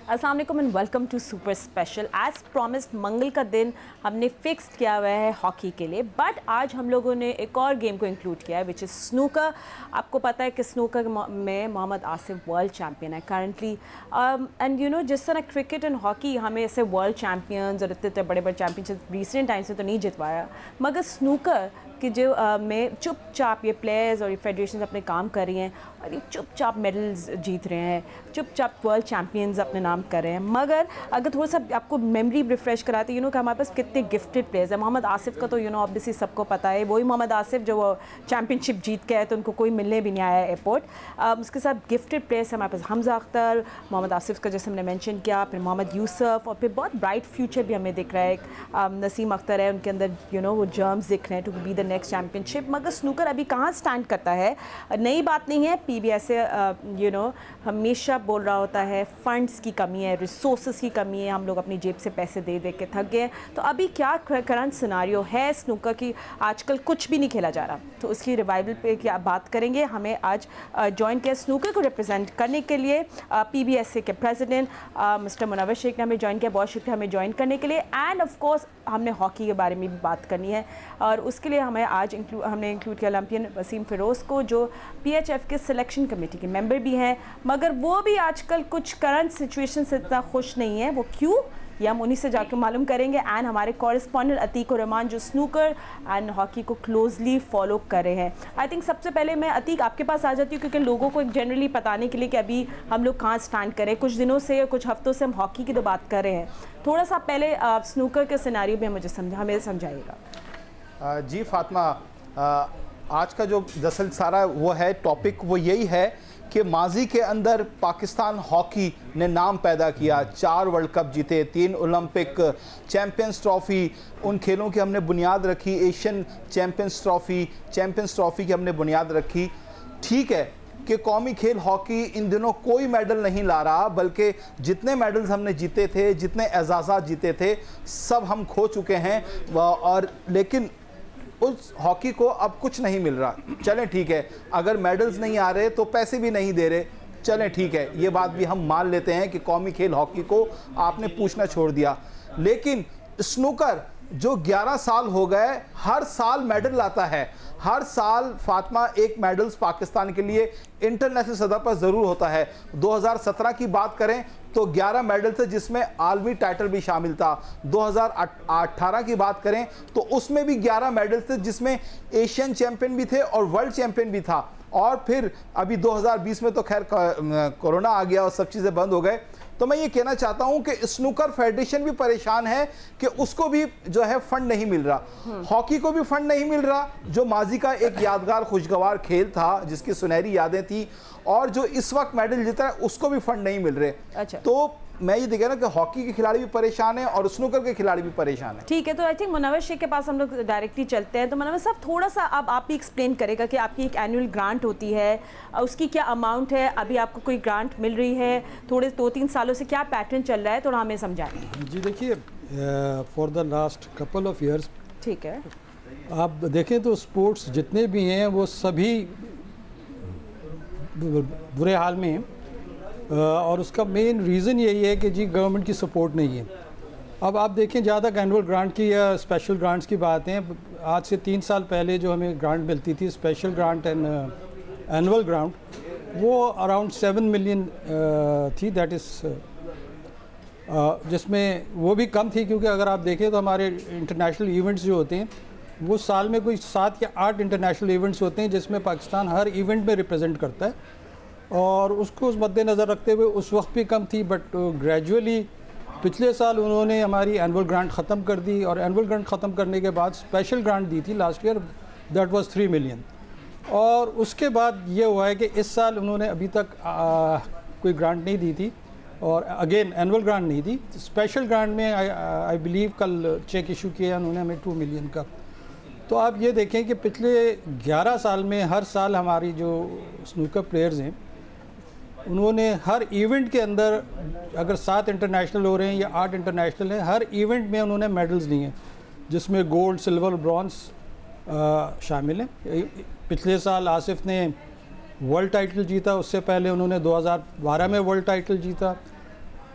अस्सलाम वालेकुम and welcome to super special. As promised मंगल का दिन हमने फिक्स किया हुआ है हॉकी के लिए, बट आज हम लोगों ने एक और गेम को इंक्लूड किया है विच इज़ स्नूकर। आपको पता है कि स्नूकर में मोहम्मद आसिफ वर्ल्ड चैम्पियन है करंटली, एंड यू नो जिस तरह क्रिकेट एंड हॉकी हमें ऐसे वर्ल्ड चैम्पियंस और इतने बड़े बड़े चैम्पियनशिप रिसेंट टाइम से तो नहीं जितवाया, मगर स्नूकर कि जो में चुपचाप ये प्लेयर्स और ये फेडरेशन अपने काम कर रही हैं और ये चुपचाप मेडल्स जीत रहे हैं, चुपचाप वर्ल्ड चैम्पियंस अपने नाम कर रहे हैं। मगर अगर थोड़ा सा आपको मेमोरी रिफ्रेश कराते कि हमारे पास कितने गिफ्टेड प्लेयर्स हैं। मोहम्मद आसिफ का तो ऑब्वियसली सबको पता है, वही मोहम्मद आसिफ जो चैम्पियनशिप जीत के आए तो उनको कोई मिलने भी नहीं आया एयरपोर्ट। उसके साथ गिफ्टेड प्लेयर्स हमारे पास हमजा अख्तर, मोहम्मद आसिफ का जैसे हमने मैंशन किया, फिर मोहम्मद यूसुफ, और फिर बहुत ब्राइट फ्यूचर भी हमें दिख रहा है। नसीम अख्तर है, उनके अंदर वो जर्म्स दिख रहे हैं to be the next championship. मगर स्नूकर अभी कहाँ स्टैंड करता है, नई बात नहीं है। PBS हमेशा बोल रहा होता है फंड्स की कमी है, रिसोर्सेज की कमी है, हम लोग अपनी जेब से पैसे दे दे के थक गए। तो अभी क्या करंट सिनारियो है स्नूकर की, आजकल कुछ भी नहीं खेला जा रहा, तो उसकी रिवाइवल पे क्या बात करेंगे। हमें आज ज्वाइन किया स्नूकर को रिप्रेजेंट करने के लिए PBS के प्रेसिडेंट मिस्टर मुनव्वर शेख ने हमें ज्वाइन किया। बहुत शुक्रिया हमें ज्वाइन करने के लिए। एंड ऑफ कोर्स हमने हॉकी के बारे में भी बात करनी है, और उसके लिए हमें आज हमने इंक्लूड किया ओलंपियन वसीम फिरोज़ को, जो PHF के सिलेक्शन कमेटी के मेंबर भी हैं, मगर वो भी आजकल कुछ करंट सिचुएशन से इतना खुश नहीं है। वो क्यों, ये हम उन्हीं से जाकर मालूम करेंगे। एंड हमारे कॉरेस्पॉन्डेंट अतीक रहमान जो स्नूकर एंड हॉकी को क्लोजली फॉलो कर रहे हैं। आई थिंक सबसे पहले मैं अतीक आपके पास आ जाती हूँ, क्योंकि लोगों को जनरली बताने के लिए कि अभी हम लोग कहाँ स्टैंड करें। कुछ दिनों से, कुछ हफ्तों से हम हॉकी की तो बात कर रहे हैं, थोड़ा सा पहले स्नूकर के सिनेरियो में हमें समझाइएगा। जी फातिमा, आज का जो दरअसल सारा वो है टॉपिक, वो यही है कि माजी के अंदर पाकिस्तान हॉकी ने नाम पैदा किया, 4 वर्ल्ड कप जीते, 3 ओलंपिक चैम्पियंस ट्रॉफ़ी, उन खेलों की हमने बुनियाद रखी, एशियन चैम्पियंस ट्रॉफ़ी की हमने बुनियाद रखी। ठीक है कि कौमी खेल हॉकी इन दिनों कोई मेडल नहीं ला रहा, बल्कि जितने मेडल्स हमने जीते थे, जितने एजाज़ात जीते थे, सब हम खो चुके हैं। और लेकिन उस हॉकी को अब कुछ नहीं मिल रहा। चलें ठीक है, अगर मेडल्स नहीं आ रहे तो पैसे भी नहीं दे रहे, चलें ठीक है, ये बात भी हम मान लेते हैं कि कौमी खेल हॉकी को आपने पूछना छोड़ दिया। लेकिन स्नूकर जो 11 साल हो गए हर साल मेडल लाता है, हर साल फातिमा एक मेडल्स पाकिस्तान के लिए इंटरनेशनल सतह पर ज़रूर होता है। 2017 की बात करें तो 11 मेडल थे, जिसमें आलमी टाइटल भी शामिल था। 2018 की बात करें तो उसमें भी 11 मेडल थे, जिसमें एशियन चैंपियन भी थे और वर्ल्ड चैंपियन भी था। और फिर अभी 2020 में तो खैर कोरोना आ गया और सब चीज़ें बंद हो गए। तो मैं ये कहना चाहता हूं कि स्नूकर फेडरेशन भी परेशान है कि उसको भी जो है फंड नहीं मिल रहा, हॉकी को भी फंड नहीं मिल रहा, जो माजी का एक यादगार खुशगवार खेल था, जिसकी सुनहरी यादें थी, और जो इस वक्त मेडल जीता है उसको भी फंड नहीं मिल रहे। अच्छा, तो मैं ये देख रहा कि हॉकी के खिलाड़ी भी परेशान है और स्नूकर के खिलाड़ी भी परेशान है। ठीक है, तो आई थिंक मुनव्वर शेख के पास हम लोग डायरेक्टली चलते हैं। तो मुनव्वर साहब, थोड़ा सा अब आप भी एक्सप्लेन करेगा कि आपकी एक एनुअल ग्रांट होती है, उसकी क्या अमाउंट है, अभी आपको कोई ग्रांट मिल रही है, थोड़े 2-3 सालों से क्या पैटर्न चल रहा है, थोड़ा हमें समझाएं। जी देखिए, for the last couple of years, ठीक है, आप देखें तो स्पोर्ट्स जितने भी हैं वो सभी बुरे हाल में हैं, और उसका मेन रीज़न यही है कि जी गवर्नमेंट की सपोर्ट नहीं है। अब आप देखें, जहाँ तक एनुअल ग्रांट की या स्पेशल ग्रांट्स की बात है, आज से 3 साल पहले जो हमें ग्रांट मिलती थी, special grant and annual grant, वो अराउंड 7 मिलियन थी, दैट इज़ जिसमें वो भी कम थी, क्योंकि अगर आप देखें तो हमारे इंटरनेशनल इवेंट्स जो होते हैं वो साल में कोई 7 या 8 इंटरनेशनल इवेंट्स होते हैं, जिसमें पाकिस्तान हर इवेंट में रिप्रेजेंट करता है, और उसको उस मद्देनज़र रखते हुए उस वक्त भी कम थी। बट ग्रेजुअली पिछले साल उन्होंने हमारी एनुअल ग्रांट ख़त्म कर दी, और एनुअल ग्रांट ख़त्म करने के बाद स्पेशल ग्रांट दी थी last year, that was 3 million. और उसके बाद ये हुआ है कि इस साल उन्होंने अभी तक कोई ग्रांट नहीं दी थी, और अगेन एनुअल ग्रांट नहीं दी। स्पेशल ग्रांट में आई बिलीव कल चेक इशू किया उन्होंने हमें 2 मिलियन का। तो आप ये देखें कि पिछले 11 साल में हर साल हमारी जो स्नूकर प्लेयर्स हैं, उन्होंने हर इवेंट के अंदर, अगर 7 इंटरनेशनल हो रहे हैं या 8 इंटरनेशनल हैं, हर इवेंट में उन्होंने मेडल्स लिए हैं, जिसमें गोल्ड, सिल्वर, ब्रॉन्ज शामिल हैं। पिछले साल आसिफ ने वर्ल्ड टाइटल जीता, उससे पहले उन्होंने 2012 में वर्ल्ड टाइटल जीता।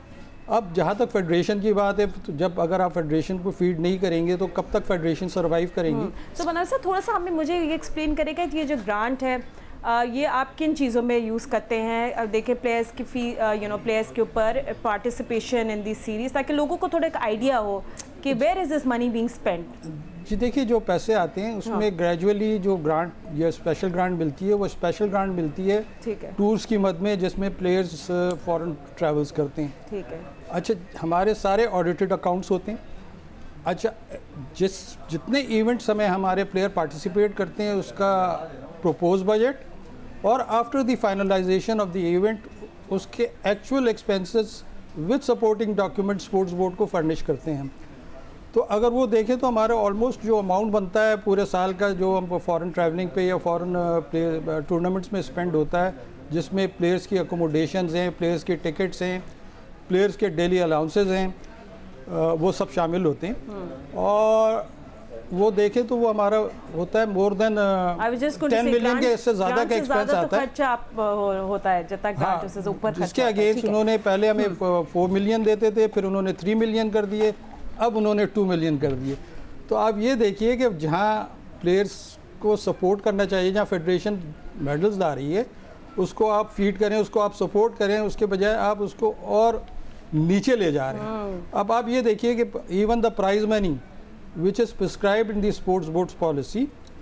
अब जहाँ तक फेडरेशन की बात है, तो जब अगर आप फेडरेशन को फीड नहीं करेंगे तो कब तक फेडरेशन सर्वाइव करेंगी? तो मनोज सर थोड़ा सा हमें मुझे ये एक्सप्लेन करेगा कि ये जो ग्रांट है ये आप किन चीज़ों में यूज़ करते हैं? अब देखिए प्लेयर्स की फी प्लेयर्स के ऊपर पार्टिसिपेशन इन दिस सीरीज, ताकि लोगों को थोड़ा एक आइडिया हो कि where is this money being spent. जी देखिए, जो पैसे आते हैं उसमें ग्रेजुअली जो ग्रांट या स्पेशल ग्रांट मिलती है, वो स्पेशल ग्रांट मिलती है टूर्स की मद में, जिसमें प्लेयर्स फॉरेन ट्रैवल्स करते हैं। ठीक है। अच्छा, हमारे सारे ऑडिटेड अकाउंट्स होते हैं। अच्छा, जितने इवेंट्स में हमारे प्लेयर पार्टिसिपेट करते हैं उसका प्रोपोज बजट और after the finalization of the event उसके actual expenses with supporting document sports board को फर्निश करते हैं। तो अगर वो देखें तो हमारा ऑलमोस्ट जो अमाउंट बनता है पूरे साल का, जो हम फॉरेन ट्रैवलिंग पे या फॉरेन टूर्नामेंट्स में स्पेंड होता है, जिसमें प्लेयर्स की अकोमोडेशंस हैं, प्लेयर्स के टिकट्स हैं, प्लेयर्स के डेली अलाउंसेस हैं, वो सब शामिल होते हैं। और वो देखें तो वो हमारा होता है मोर देन 10 मिलियन के, इससे ज़्यादा का एक्सपेंस आता है। खर्चा होता है जितना ग्रांट से ऊपर खर्चा। जिसके अगेंस्ट उन्होंने पहले हमें 4 मिलियन देते थे, फिर उन्होंने 3 मिलियन कर दिए, अब उन्होंने 2 मिलियन कर दिए। तो आप ये देखिए कि जहाँ प्लेयर्स को सपोर्ट करना चाहिए, जहाँ फेडरेशन मेडल्स ला रही है, उसको आप फीड करें, उसको आप सपोर्ट करें, उसके बजाय आप उसको और नीचे ले जा रहे हैं। अब आप ये देखिए कि even the prize money which is prescribed in the sports board's policy,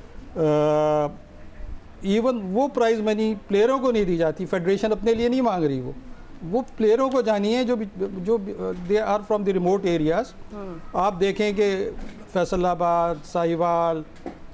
even वो प्राइज मनी प्लेयरों को नहीं दी जाती। फेडरेशन अपने लिए नहीं मांग रही, वो प्लेयरों को जानिए जो they are from the remote areas. आप देखें कि फैसलाबाद, साहिवाल,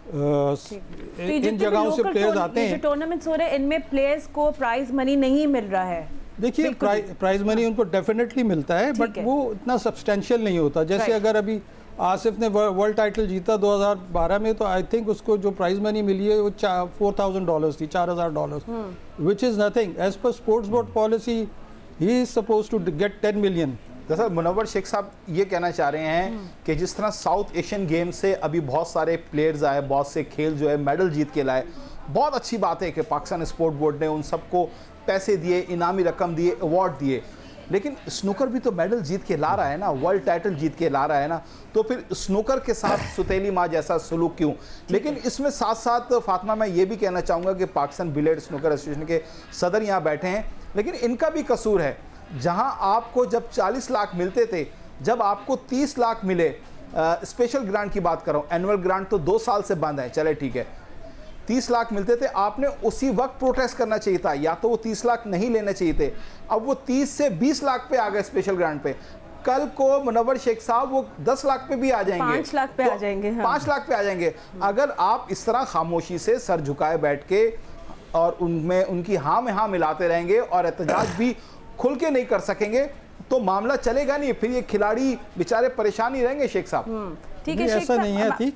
इन जगहों से प्लेयर्स आते हैं। जो टूर्नामेंट्स हो रहे हैं इनमें प्लेयर्स को प्राइज मनी नहीं मिल रहा है। देखिए, प्राइज मनी उनको डेफिनेटली मिलता है, बट वो इतना सब्सटेंशियल नहीं होता। जैसे अगर अभी आसिफ ने वर्ल्ड टाइटल जीता 2012 में, तो आई थिंक उसको जो प्राइज मनी मिली है वो $4,000 थी, $4,000, which is nothing as per sports board policy. He is suppose to get 10 million. जैसा मुनव्वर शेख साहब ये कहना चाह रहे हैं कि जिस तरह साउथ एशियन गेम से अभी बहुत सारे प्लेयर्स आए, बहुत से खेल जो है मेडल जीत के लाए, बहुत अच्छी बात है कि पाकिस्तान स्पोर्ट बोर्ड ने उन सबको पैसे दिए, इनामी रकम दिए, अवार्ड दिए, लेकिन स्नूकर भी तो मेडल जीत के ला रहा है ना, वर्ल्ड टाइटल जीत के ला रहा है ना, तो फिर स्नूकर के साथ सुतेली माँ जैसा सलूक क्यों? लेकिन इसमें साथ साथ फातिमा मैं ये भी कहना चाहूँगा कि पाकिस्तान बिलियर्ड स्नूकर एसोसिएशन के सदर यहाँ बैठे हैं, लेकिन इनका भी कसूर है। जहां आपको जब 40 लाख मिलते थे, जब आपको 30 लाख मिले, स्पेशल ग्रांट की बात कर रहा हूं, एनुअल ग्रांट तो 2 साल से बंद है, चले ठीक है, 30 लाख मिलते थे, आपने उसी वक्त प्रोटेस्ट करना चाहिए था, या तो वो 30 लाख नहीं लेने चाहिए थे। अब वो 30 से 20 लाख पे आ गए स्पेशल ग्रांट पे, कल को मुनव्वर शेख साहब वो 10 लाख पे भी आ जाएंगे, 5 लाख पे आ जाएंगे। 5 लाख पे आ जाएंगे। अगर आप इस तरह खामोशी से सर झुकाए बैठ के और उनमें उनकी हाँ में हाँ मिलाते रहेंगे और एहतजाज भी खुल के नहीं कर सकेंगे, तो मामला चलेगा नहीं, फिर ये खिलाड़ी बेचारे परेशान ही रहेंगे। शेख साहब ठीक है, ऐसा नहीं है, ठीक,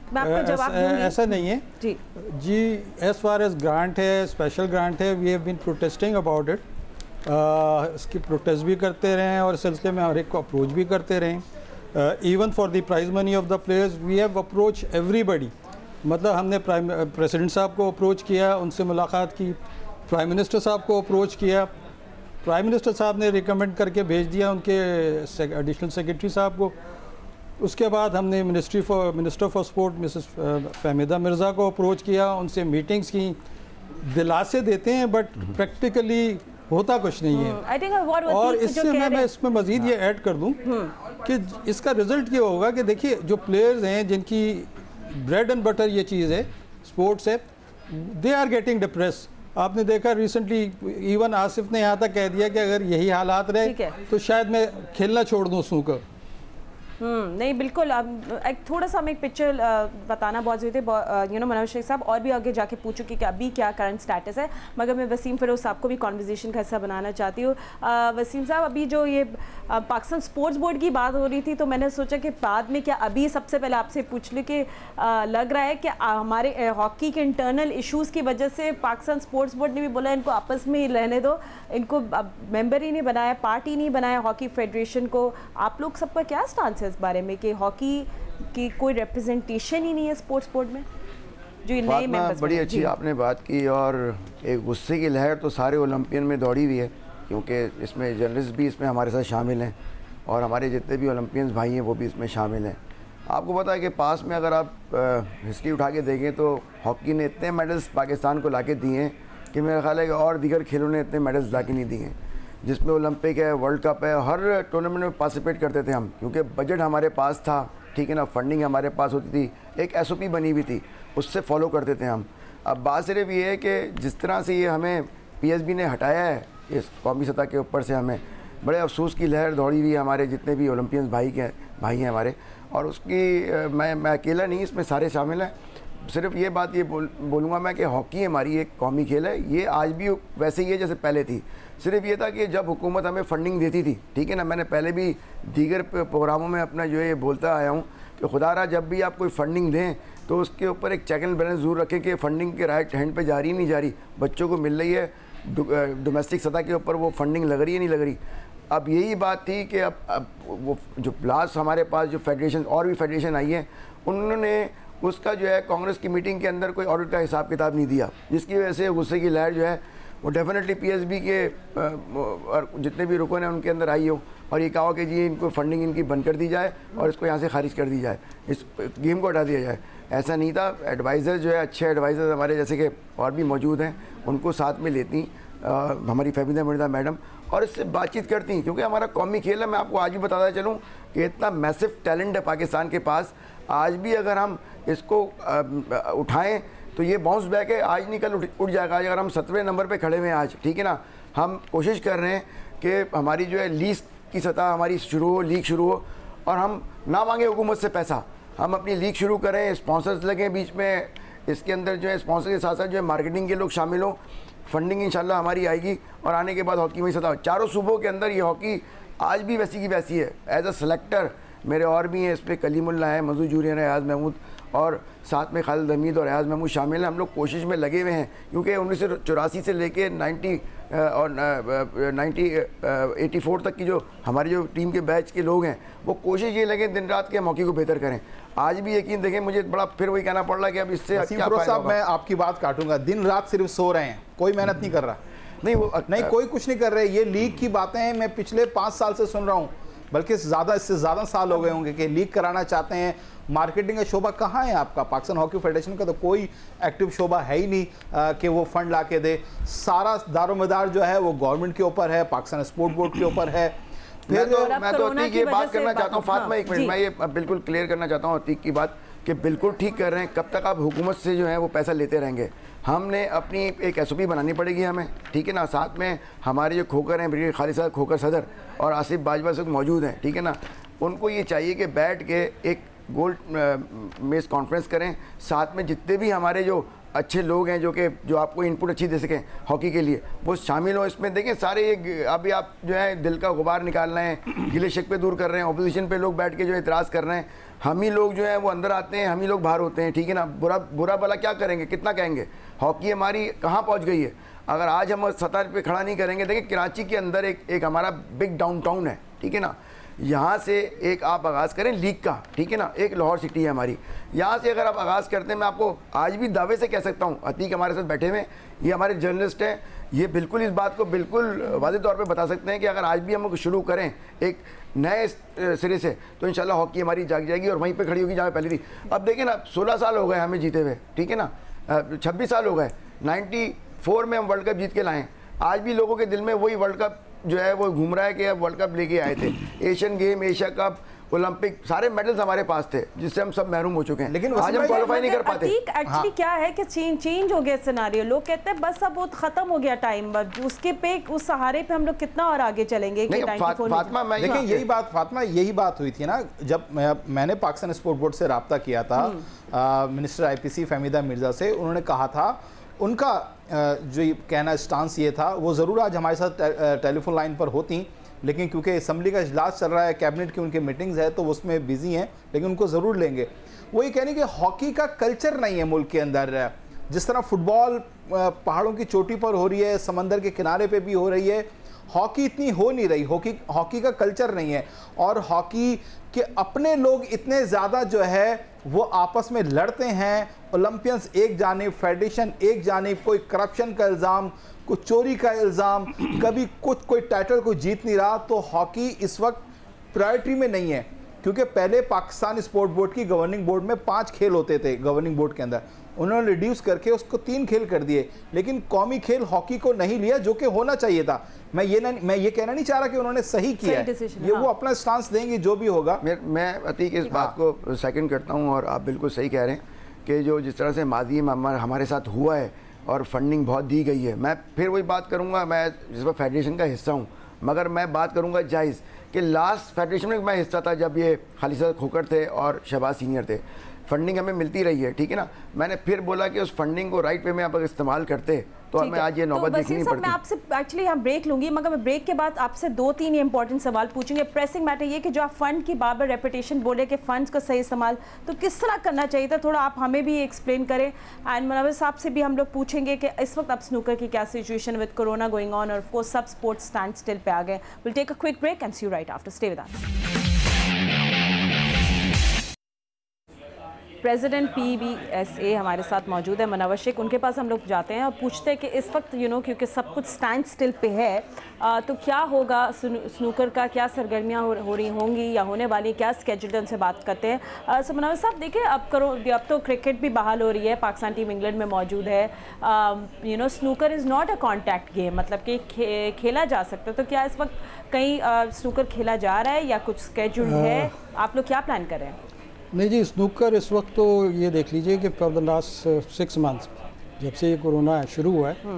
ऐसा नहीं है जी। एज फार एज ग्रांट है, स्पेशल ग्रांट है, we have been protesting about it. इसकी प्रोटेस्ट भी करते रहे और इस सिलसिले में हर एक को अप्रोच भी करते रहे। Even for the prize money of the players we have approach everybody. मतलब हमने प्रेसिडेंट साहब को अप्रोच किया, उनसे मुलाकात की, प्राइम मिनिस्टर साहब को अप्रोच किया, प्राइम मिनिस्टर साहब ने रिकमेंड करके भेज दिया उनके एडिशनल सेक्रेटरी साहब को। उसके बाद हमने minister for sport Mrs Fahmida Mirza को अप्रोच किया, उनसे मीटिंग्स की। दिलासे देते हैं बट प्रैक्टिकली होता कुछ नहीं है। और इससे मैं इसमें मज़ीद ये ऐड कर दूं कि इसका रिज़ल्ट ये होगा कि देखिए जो प्लेयर्स हैं जिनकी ब्रेड एंड बटर ये चीज़ है, स्पोर्ट्स है, दे आर गेटिंग डिप्रेस। आपने देखा रिसेंटली इवन आसिफ ने यहाँ तक कह दिया कि अगर यही हालात रहे तो शायद मैं खेलना छोड़ दूँ स्नूकर। नहीं बिल्कुल। अब एक थोड़ा सा हमें एक पिक्चर बताना बहुत ज़रूरी थे। मनोज शेख साहब और भी आगे जाके पूछूँ कि अभी क्या करंट स्टेटस है, मगर मैं वसीम फिरोज साहब को भी कॉन्वर्जेशन का हिस्सा बनाना चाहती हूँ। वसीम साहब, अभी जो ये पाकिस्तान स्पोर्ट्स बोर्ड की बात हो रही थी, तो मैंने सोचा कि बाद में क्या अभी सबसे पहले आपसे पूछ लूँ कि लग रहा है कि हमारे हॉकी के इंटरनल इशूज़ की वजह से पाकिस्तान स्पोर्ट्स बोर्ड ने भी बोला इनको आपस में ही रहने दो, इनको मेंबर ही नहीं बनाया, पार्टी नहीं बनाया हॉकी फेडरेशन को। आप लोग सबका क्या स्टांस है इस बारे में कि हॉकी की कोई रिप्रेजेंटेशन ही नहीं है स्पोर्ट्स बोर्ड में? जो नए मेंबर्स, बड़ी अच्छी आपने बात की, और एक गुस्से की लहर तो सारे ओलंपियन में दौड़ी हुई है, क्योंकि इसमें जर्नलिस्ट भी इसमें हमारे साथ शामिल हैं। और हमारे जितने भी ओलंपियंस भाई हैं वो भी इसमें शामिल हैं। आपको पता है कि पास में अगर आप हिस्ट्री उठा के देखें तो हॉकी ने इतने मेडल्स पाकिस्तान को ला के दिए हैं कि मेरा ख्याल है कि और दीगर खेलों ने इतने मेडल्स ला के नहीं दिए हैं, जिसमें ओलंपिक है, वर्ल्ड कप है, हर टूर्नामेंट में पार्टिसिपेट करते थे हम, क्योंकि बजट हमारे पास था, ठीक है ना, फंडिंग हमारे पास होती थी, एक SOP बनी हुई थी, उससे फॉलो करते थे हम। अब बात सिर्फ ये है कि जिस तरह से ये हमें PSB ने हटाया है इस कौमी सतह के ऊपर से, हमें बड़े अफसोस की लहर दौड़ी हुई है हमारे जितने भी ओलंपियंस भाई हैं हमारे, और उसकी मैं अकेला नहीं, इसमें सारे शामिल हैं। सिर्फ ये बात ये बोलूँगा मैं कि हॉकी हमारी एक कौमी खेल है, ये आज भी वैसे ही है जैसे पहले थी। सिर्फ ये था कि जब हुकूमत हमें फंडिंग देती थी, ठीक है ना, मैंने पहले भी दीगर प्रोग्रामों में अपना जो है ये बोलता आया हूँ कि खुदारा जब भी आप कोई फंडिंग दें तो उसके ऊपर एक चेक एंड बैलेंस ज़रूर रखें कि फ़ंडिंग के राइट हैंड पे जा रही नहीं जा रही, बच्चों को मिल रही है, डोमेस्टिक सतह के ऊपर वो फंडिंग लग रही है नहीं लग रही। अब यही बात थी कि अब वो जो लास्ट हमारे पास जो फेडरेशन और भी फेडरेशन आई है, उन्होंने उसका जो है कांग्रेस की मीटिंग के अंदर कोई ऑडिट का हिसाब किताब नहीं दिया, जिसकी वजह से गुस्से की लहर जो है वो डेफिनेटली PSB के और जितने भी रुकन हैं उनके अंदर आई हो, और ये कहा कि जी इनको फंडिंग इनकी बंद कर दी जाए और इसको यहाँ से खारिज कर दी जाए, इस गेम को हटा दिया जाए। ऐसा नहीं था। एडवाइज़र जो है, अच्छे एडवाइज़र हमारे जैसे कि और भी मौजूद हैं, उनको साथ में लेती हमारी फहमीदा मिर्ज़ा मैडम, और इससे बातचीत करती, क्योंकि हमारा कौमी खेल है। मैं आपको आज भी बताता चलूँ कि इतना मैसिव टैलेंट है पाकिस्तान के पास, आज भी अगर हम इसको उठाएं तो ये बाउंस बैक है, आज नहीं कल उठ जाएगा। आज अगर हम 7वें नंबर पे खड़े हुए हैं आज, ठीक है ना, हम कोशिश कर रहे हैं कि हमारी जो है लीग की सतह हमारी शुरू हो, लीग शुरू हो, और हम ना मांगे हुकूमत से पैसा, हम अपनी लीग शुरू करें, स्पॉन्सर्स लगें बीच में, इसके अंदर जो है स्पॉन्सर के साथ साथ जो है मार्केटिंग के लोग शामिल हों, फंडिंग इंशाल्लाह हमारी आएगी, और आने के बाद हॉकी में सतह चारों सूबों के अंदर ये हॉकी आज भी वैसी की वैसी है। एज अ सेलेक्टर मेरे और भी हैं, इस पर कलीमुल्ला है, मजू जूरियन है, अयाज महमूद, और साथ में खालिद हमीद और अयाज महमूद शामिल हैं। हम लोग कोशिश में लगे हुए हैं, क्योंकि 1984 से लेके 84 तक की जो हमारी जो टीम के बैच के लोग हैं, वो कोशिश ये लगे दिन रात के हम हॉकी को बेहतर करें। आज भी यकीन देखें, मुझे बड़ा फिर वही कहना पड़ रहा है कि अब इससे क्या फायदा होगा। मैं आपकी बात काटूंगा, दिन रात सिर्फ सो रहे हैं, कोई मेहनत नहीं कर रहा। नहीं, वो नहीं, कोई कुछ नहीं कर रहे। ये लीग की बातें हैं मैं पिछले 5 साल से सुन रहा हूँ, बल्कि इससे ज़्यादा साल हो गए होंगे कि लीग कराना चाहते हैं। मार्केटिंग का शोबा कहाँ है आपका? पाकिस्तान हॉकी फेडरेशन का तो कोई एक्टिव शोबा है ही नहीं कि वो फंड ला के दे। सारा दारोमदार जो है वो गवर्नमेंट के ऊपर है, पाकिस्तान स्पोर्ट बोर्ड के ऊपर है। मैं तो अतीक ये बात करना चाहता हूँ, फातिमा एक मिनट, मैं ये बिल्कुल क्लियर करना चाहता हूँ अतीक की बात, कि बिल्कुल ठीक कर रहे हैं। कब तक आप हुकूमत से जो है वो पैसा लेते रहेंगे? हमने अपनी एक SOP बनानी पड़ेगी हमें, ठीक है ना। साथ में हमारे जो खोकर हैं, ब्रिगेडियर खालिद साहब खोकर सदर और आसिफ बाजवा सब मौजूद हैं, ठीक है ना। उनको ये चाहिए कि बैठ के एक गोल्ड मेज कॉन्फ्रेंस करें, साथ में जितने भी हमारे जो अच्छे लोग हैं जो आपको इनपुट अच्छी दे सकें हॉकी के लिए, वो शामिल हो इसमें। देखें सारे ये अभी आप जो है दिल का गुबार निकाल रहे हैं, गिले शिकवे दूर कर रहे हैं, अपोजिशन पे लोग बैठ के जो इतराज़ कर रहे हैं, हम ही लोग जो है वो अंदर आते हैं, हम ही लोग बाहर होते हैं, ठीक है ना। बुरा भला क्या करेंगे, कितना कहेंगे? हॉकी हमारी कहाँ पहुँच गई है। अगर आज हम सतह पे खड़ा नहीं करेंगे, देखिए कराची के अंदर एक हमारा बिग डाउनटाउन है, ठीक है ना। यहाँ से एक आप आगाज़ करें लीग का, ठीक है ना, एक लाहौर सिटी है हमारी, यहाँ से अगर आप आगाज़ करते हैं, मैं आपको आज भी दावे से कह सकता हूँ, अतीक हमारे साथ बैठे हुए, ये हमारे जर्नलिस्ट हैं, ये बिल्कुल इस बात को बिल्कुल वाज़ेह तौर पे बता सकते हैं कि अगर आज भी हम शुरू करें एक नए सिरे से, तो इंशाल्लाह हॉकी हमारी जाग जाएगी और वहीं पे खड़ी होगी जहाँ पहले थी। अब देखिए ना, 16 साल हो गए हमें जीते हुए, ठीक है ना, 26 साल हो गए, 94 में हम वर्ल्ड कप जीत के लाएँ। आज भी लोगों के दिल में वही वर्ल्ड कप जो है वो घूम रहा है कि अब वर्ल्ड कप लेके आए थे। Asian game, Asia cup, Olympic, सारे मेडल्स हमारे पास थे, जिससे हम सब महरूम हो चुके हैं, लेकिन आज हम क्वालिफाई नहीं कर पाते। एक्चुअली क्या है कि चेंज हो गया सिनारियो। लोग कहते हैं बस अब वो खत्म हो गया टाइम, उसके पे उस सहारे पे हम लोग कितना और आगे चलेंगे। फातिमा, देखिए यही बात फातिमा, यही बात हुई थी ना जब मैंने पाकिस्तान स्पोर्ट बोर्ड से रब्ता किया था मिनिस्टर IPC फहमीदा मिर्जा से। उन्होंने कहा था, उनका जो कहना स्टांस ये था, वो ज़रूर आज हमारे साथ टेलीफोन लाइन पर होती, लेकिन क्योंकि असम्बली का इजलास चल रहा है, कैबिनेट की उनकी मीटिंग्स है, तो उसमें बिजी हैं, लेकिन उनको ज़रूर लेंगे। वो ये कहने कि हॉकी का कल्चर नहीं है मुल्क के अंदर। जिस तरह फुटबॉल पहाड़ों की चोटी पर हो रही है, समंदर के किनारे पे भी हो रही है, हॉकी इतनी हो नहीं रही। हॉकी का कल्चर नहीं है, और हॉकी के अपने लोग इतने ज़्यादा जो है वो आपस में लड़ते हैं। ओलंपियंस एक जानिब, फेडरेशन एक जानिब, कोई करप्शन का इल्ज़ाम, कोई चोरी का इल्ज़ाम, कभी कोई टाइटल को जीत नहीं रहा। तो हॉकी इस वक्त प्रायोरिटी में नहीं है, क्योंकि पहले पाकिस्तान स्पोर्ट बोर्ड की गवर्निंग बोर्ड में 5 खेल होते थे गवर्निंग बोर्ड के अंदर, उन्होंने रिड्यूस करके उसको 3 खेल कर दिए, लेकिन कौमी खेल हॉकी को नहीं लिया, जो कि होना चाहिए था। मैं ये कहना नहीं चाह रहा कि उन्होंने सही किया है, ये वो अपना स्टांस देंगे जो भी होगा। मैं अतीक इस बात को सेकंड करता हूं, और आप बिल्कुल सही कह रहे हैं कि जो जिस तरह से माजी में हमारे साथ हुआ है और फंडिंग बहुत दी गई है, मैं फिर वही बात करूँगा, मैं जिस पर फेडरेशन का हिस्सा हूँ, मगर मैं बात करूँगा जायज़ कि लास्ट फेडरेशन में मैं हिस्सा था जब ये खालिद खोखर थे और शहबाज सीनियर थे, फंडिंग हमें मिलती रही है, ठीक है ना। मैंने फिर बोला कि उस फंडिंग को राइट वे में आप अगर इस्तेमाल करते तो हमें आज ये नौबत देखनी नहीं पड़ती। मैं आपसे एक्चुअली यहाँ ब्रेक लूंगी, मगर मैं ब्रेक के बाद आपसे 2-3 इंपॉर्टेंट सवाल पूछूंगे। प्रेसिंग मैटर ये कि जो आप फंड की बार बार रेपुटेशन बोले कि फंड्स का सही इस्तेमाल तो किस तरह करना चाहिए था, थोड़ा आप हमें भी एक्सप्लेन करें। एंड मुनव्वर साहब से भी हम लोग पूछेंगे कि इस वक्त अब स्नूकर की क्या situation with corona going on, और ऑफ कोर्स सब स्पोर्ट्स स्टैंड स्टिल पे आ गए। Will take a quick break and see you right after, stay with us. President PBSA हमारे साथ मौजूद है मुनव्वर शेख, उनके पास हम लोग जाते हैं और पूछते हैं कि इस वक्त क्योंकि सब कुछ स्टैंड स्टिल पे है, तो क्या होगा, स्नूकर का क्या सरगर्मियाँ हो रही होंगी या होने वाली, क्या स्केड्यूल है, उनसे बात करते हैं। सो मुनव्वर साहब देखिए, अब तो क्रिकेट भी बहाल हो रही है, पाकिस्तान टीम इंग्लैंड में मौजूद है, snooker is not a contact game, मतलब कि खेला जा सकता है, तो क्या इस वक्त कहीं स्नूकर खेला जा रहा है या कुछ स्केड्यूल है, आप लोग क्या प्लान कर रहे हैं? नहीं जी, स्नूकर इस वक्त तो ये देख लीजिए कि फॉर द लास्ट 6 मंथ्स जब से ये कोरोना शुरू हुआ है,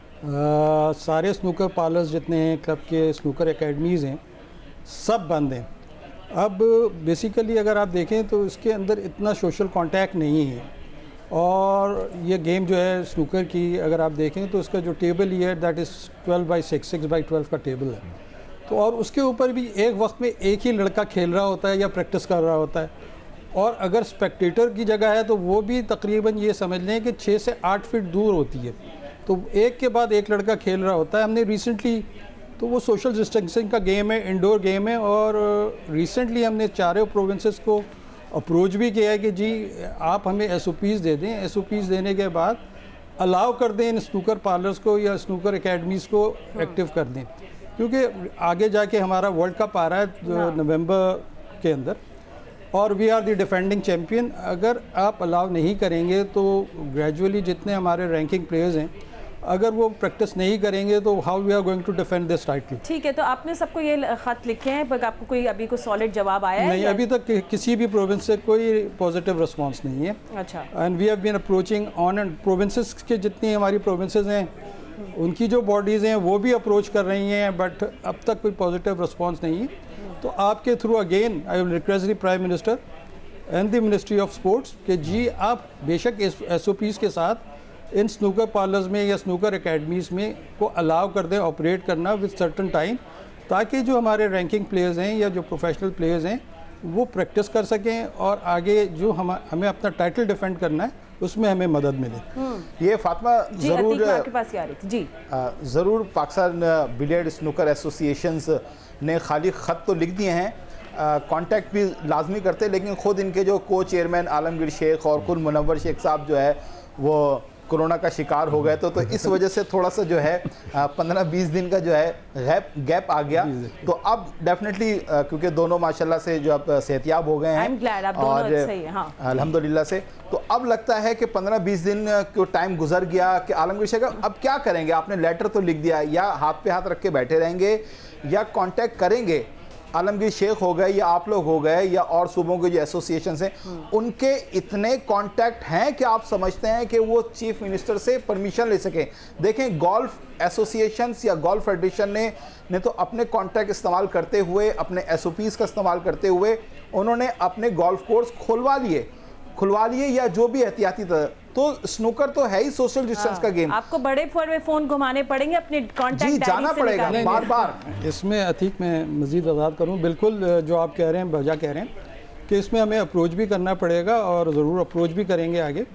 सारे स्नूकर पार्लर्स जितने हैं, क्लब के स्नूकर एकेडमीज़ हैं, सब बंद हैं। अब बेसिकली अगर आप देखें तो इसके अंदर इतना सोशल कांटेक्ट नहीं है, और ये गेम जो है स्नूकर की अगर आप देखें तो इसका जो टेबल ही है दैट इज़ 12/6, 6/12 का टेबल है, तो और उसके ऊपर भी एक वक्त में एक ही लड़का खेल रहा होता है या प्रैक्टिस कर रहा होता है, और अगर स्पेक्टेटर की जगह है तो वो भी तकरीबन ये समझ लें कि 6 से 8 फीट दूर होती है, तो एक के बाद एक लड़का खेल रहा होता है। हमने रिसेंटली, तो वो सोशल डिस्टेंसिंग का गेम है, इंडोर गेम है, और रिसेंटली हमने चारों प्रोविंसेस को अप्रोच भी किया है कि जी आप हमें SOPs दे दें, SOPs देने के बाद अलाउ कर दें इन स्नूकर पार्लर्स को या स्नूकर एकेडमीज़ को एक्टिव कर दें, क्योंकि आगे जाके हमारा वर्ल्ड कप आ रहा है नवंबर के अंदर, और we are the defending champion. अगर आप अलाउ नहीं करेंगे तो ग्रेजुअली जितने हमारे रैंकिंग प्लेयर्स हैं, अगर वो प्रैक्टिस नहीं करेंगे तो how we are going to defend this title. ठीक है, तो आपने सबको ये खत लिखे हैं, पर आपको कोई अभी कोई सॉलिड जवाब आया है? नहीं, अभी तक किसी भी प्रोविंस से कोई पॉजिटिव रिस्पांस नहीं है। अच्छा। And we have been approaching on and provinces के जितनी हमारी प्रोविंसेस हैं उनकी जो बॉडीज़ हैं वो भी अप्रोच कर रही हैं, बट अब तक कोई पॉजिटिव रिस्पांस नहीं है। तो आपके through again I will request the prime minister and the ministry of sports कि जी आप बेशक SOPs के साथ इन स्नूकर पार्लर्स में या स्नूकर एकेडमीज़ में को अलाउ कर दें ऑपरेट करना विद सर्टन टाइम, ताकि जो हमारे रैंकिंग प्लेयर्स हैं या जो प्रोफेशनल प्लेयर्स हैं वो प्रैक्टिस कर सकें, और आगे जो हमें अपना टाइटल डिफेंड करना है उसमें हमें मदद मिले। ये फातिमा ज़रूर आपके पास आ रही थी जी, ज़रूर पाकिस्तान बिलियर्ड स्नूकर एसोसिएशंस ने खाली ख़त तो लिख दिए हैं, कांटेक्ट भी लाजमी करते, लेकिन ख़ुद इनके जो को चेयरमैन आलमगीर शेख और कुल मुनव्वर शेख साहब जो है वो कोरोना का शिकार हो गए, तो इस वजह से थोड़ा सा जो है 15-20 दिन का जो है गैप आ गया। तो अब डेफिनेटली क्योंकि दोनों माशाल्लाह से जो अब सेहतियाब हो गए हैं और अल्हम्दुलिल्लाह से, तो अब लगता है कि 15-20 दिन को टाइम गुजर गया कि आलमगीर शेख अब क्या करेंगे? आपने लेटर तो लिख दिया, या हाथ पे हाथ रख के बैठे रहेंगे या कांटेक्ट करेंगे? आलमगीर शेख हो गए या आप लोग हो गए या और सूबों के जो एसोसिएशंस हैं, उनके इतने कांटेक्ट हैं कि आप समझते हैं कि वो चीफ मिनिस्टर से परमिशन ले सकें? देखें, गोल्फ एसोसिएशंस या गोल्फ फेडरेशन ने तो अपने कांटेक्ट इस्तेमाल करते हुए, अपने SOPs का इस्तेमाल करते हुए उन्होंने अपने गोल्फ कोर्स खुलवा लिए या जो भी एहतियाती था। तो स्नूकर तो है ही सोशल डिस्टेंस का गेम, आपको बड़े फोन में फ़ोन घुमाने पड़ेंगे, अपने कॉन्टैक्ट जाना पड़ेगा बार-बार। इसमें अतीक में मज़ीद वज़ाहत करूँ, बिल्कुल जो आप कह रहे हैं वजह कह रहे हैं कि इसमें हमें अप्रोच भी करना पड़ेगा और ज़रूर अप्रोच भी करेंगे आगे।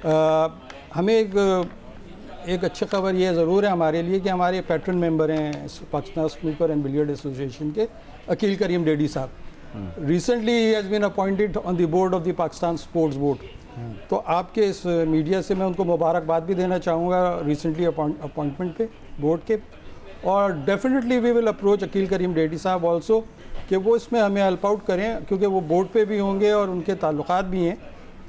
हमें एक अच्छी खबर ये ज़रूर है हमारे लिए कि हमारे पैटर्न मेंबर हैं Pakistan snooker and billiard association के अकील करीम डेडी साहब। रिसेंटली ही has been appointed on the board of the Pakistan sports board. तो आपके इस मीडिया से मैं उनको मुबारकबाद भी देना चाहूँगा रिसेंटली अपॉइंटमेंट पे बोर्ड के, और definitely we will approach Aqeel Karim Dedhi sahab also कि वो इसमें हमें हेल्प आउट करें, क्योंकि वो बोर्ड पे भी होंगे और उनके ताल्लुकात भी हैं,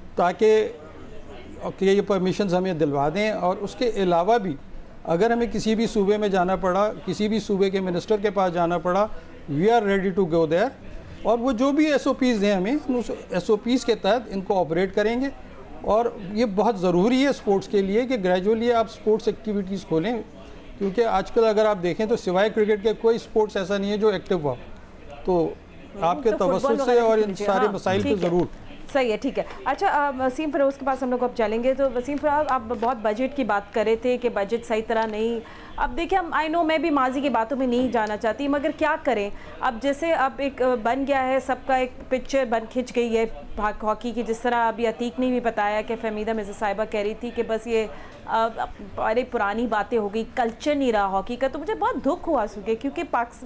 ताकि ये परमिशंस हमें दिलवा दें। और उसके अलावा भी अगर हमें किसी भी सूबे में जाना पड़ा, किसी भी सूबे के मिनिस्टर के पास जाना पड़ा, we are ready to go there. और वो जो भी SOPs दें हमें, हम उस SOPs के तहत इनको ऑपरेट करेंगे। और ये बहुत ज़रूरी है स्पोर्ट्स के लिए कि ग्रेजुअली आप स्पोर्ट्स एक्टिविटीज़ खोलें, क्योंकि आजकल अगर आप देखें तो सिवाय क्रिकेट के कोई स्पोर्ट्स ऐसा नहीं है जो एक्टिव हो। तो आपके तवज्जुह से और इन सारे मसाइल को ज़रूर सही है, ठीक है। अच्छा वसीम फ़िरोज़ के पास हम लोग अब चलेंगे। तो वसीम फ़िरोज़, आप बहुत बजट की बात कर रहे थे कि बजट सही तरह नहीं। अब देखिए, हम आई नो मैं भी माजी की बातों में नहीं जाना चाहती, मगर क्या करें। अब जैसे अब एक बन गया है, सबका एक पिक्चर बन खिंच गई है हॉकी की। जिस तरह अभी अतीक ने भी बताया कि फ़हमीदा मिर्ज़ा साहिबा कह रही थी कि बस ये अरे पुरानी बातें हो गई, कल्चर नहीं रहा हॉकी का। तो मुझे बहुत दुख हुआ सुन, क्योंकि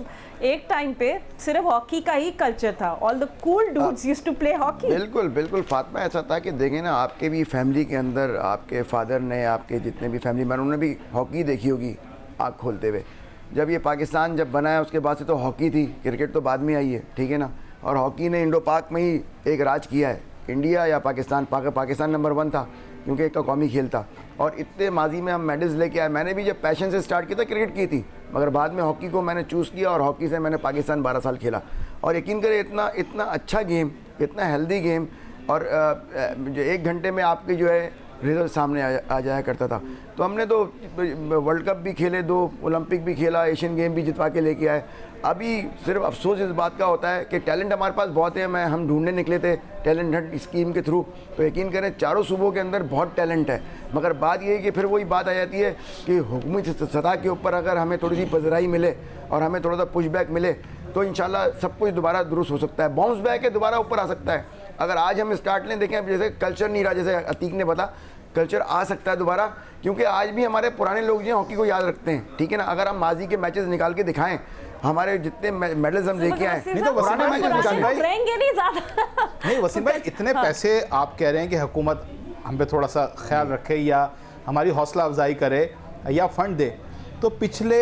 एक टाइम पे सिर्फ हॉकी का ही कल्चर था। All the cool dudes used to play hockey. बिल्कुल बिल्कुल फातिमा, ऐसा था कि देखें ना, आपके भी फैमिली के अंदर आपके फादर ने, आपके जितने भी फैमिली मेंबर, उन्होंने भी हॉकी देखी होगी आँख खोलते हुए। जब ये पाकिस्तान जब बनाया उसके बाद से तो हॉकी थी, क्रिकेट तो बाद में आई है, ठीक है ना। और हॉकी ने इंडो पाक में ही एक राज किया है। इंडिया या पाकिस्तान, पाकिस्तान नंबर 1 था, क्योंकि एक का कौमी खेल था। और इतने माजी में हम मेडल्स लेके आए। मैंने भी जब पैशन से स्टार्ट किया था क्रिकेट की थी, मगर बाद में हॉकी को मैंने चूज़ किया और हॉकी से मैंने पाकिस्तान 12 साल खेला। और यकीन करें, इतना अच्छा गेम, इतना हेल्दी गेम, और जो 1 घंटे में आपके जो है रिजल्ट सामने आ जाया करता था। तो हमने तो वर्ल्ड कप भी खेले, 2 ओलंपिक भी खेला, एशियन गेम भी जितवा के लेके आए। अभी सिर्फ अफसोस इस बात का होता है कि टैलेंट हमारे पास बहुत है। हम ढूंढने निकले थे टैलेंट हंट स्कीम के थ्रू, तो यकीन करें चारों सूबों के अंदर बहुत टैलेंट है। मगर बात ये है कि फिर वही बात आ जाती है कि हुकूमती सतह के ऊपर अगर हमें थोड़ी सी पजराई मिले और हमें थोड़ा सा पुशबैक मिले, तो इंशाल्लाह सब कुछ दोबारा दुरुस्त हो सकता है, बाउंस बैक है, दोबारा ऊपर आ सकता है। अगर आज हम स्टार्ट लें, देखें जैसे कल्चर नहीं रहा, जैसे अतीक ने बता, कल्चर आ सकता है दोबारा, क्योंकि आज भी हमारे पुराने लोग जो हॉकी को याद रखते हैं, ठीक है ना। अगर हम माजी के मैचेस निकाल के दिखाएं, हमारे जितने मेडल्स हम लेके आए, नहीं तो पुराने मैचेस रहेंगे नहीं ज़्यादा। नहीं वसीम भाई, इतने पैसे आप कह रहे हैं कि हुकूमत हम पे थोड़ा सा ख्याल रखे या हमारी हौसला अफजाई करे या फंड दे, तो पिछले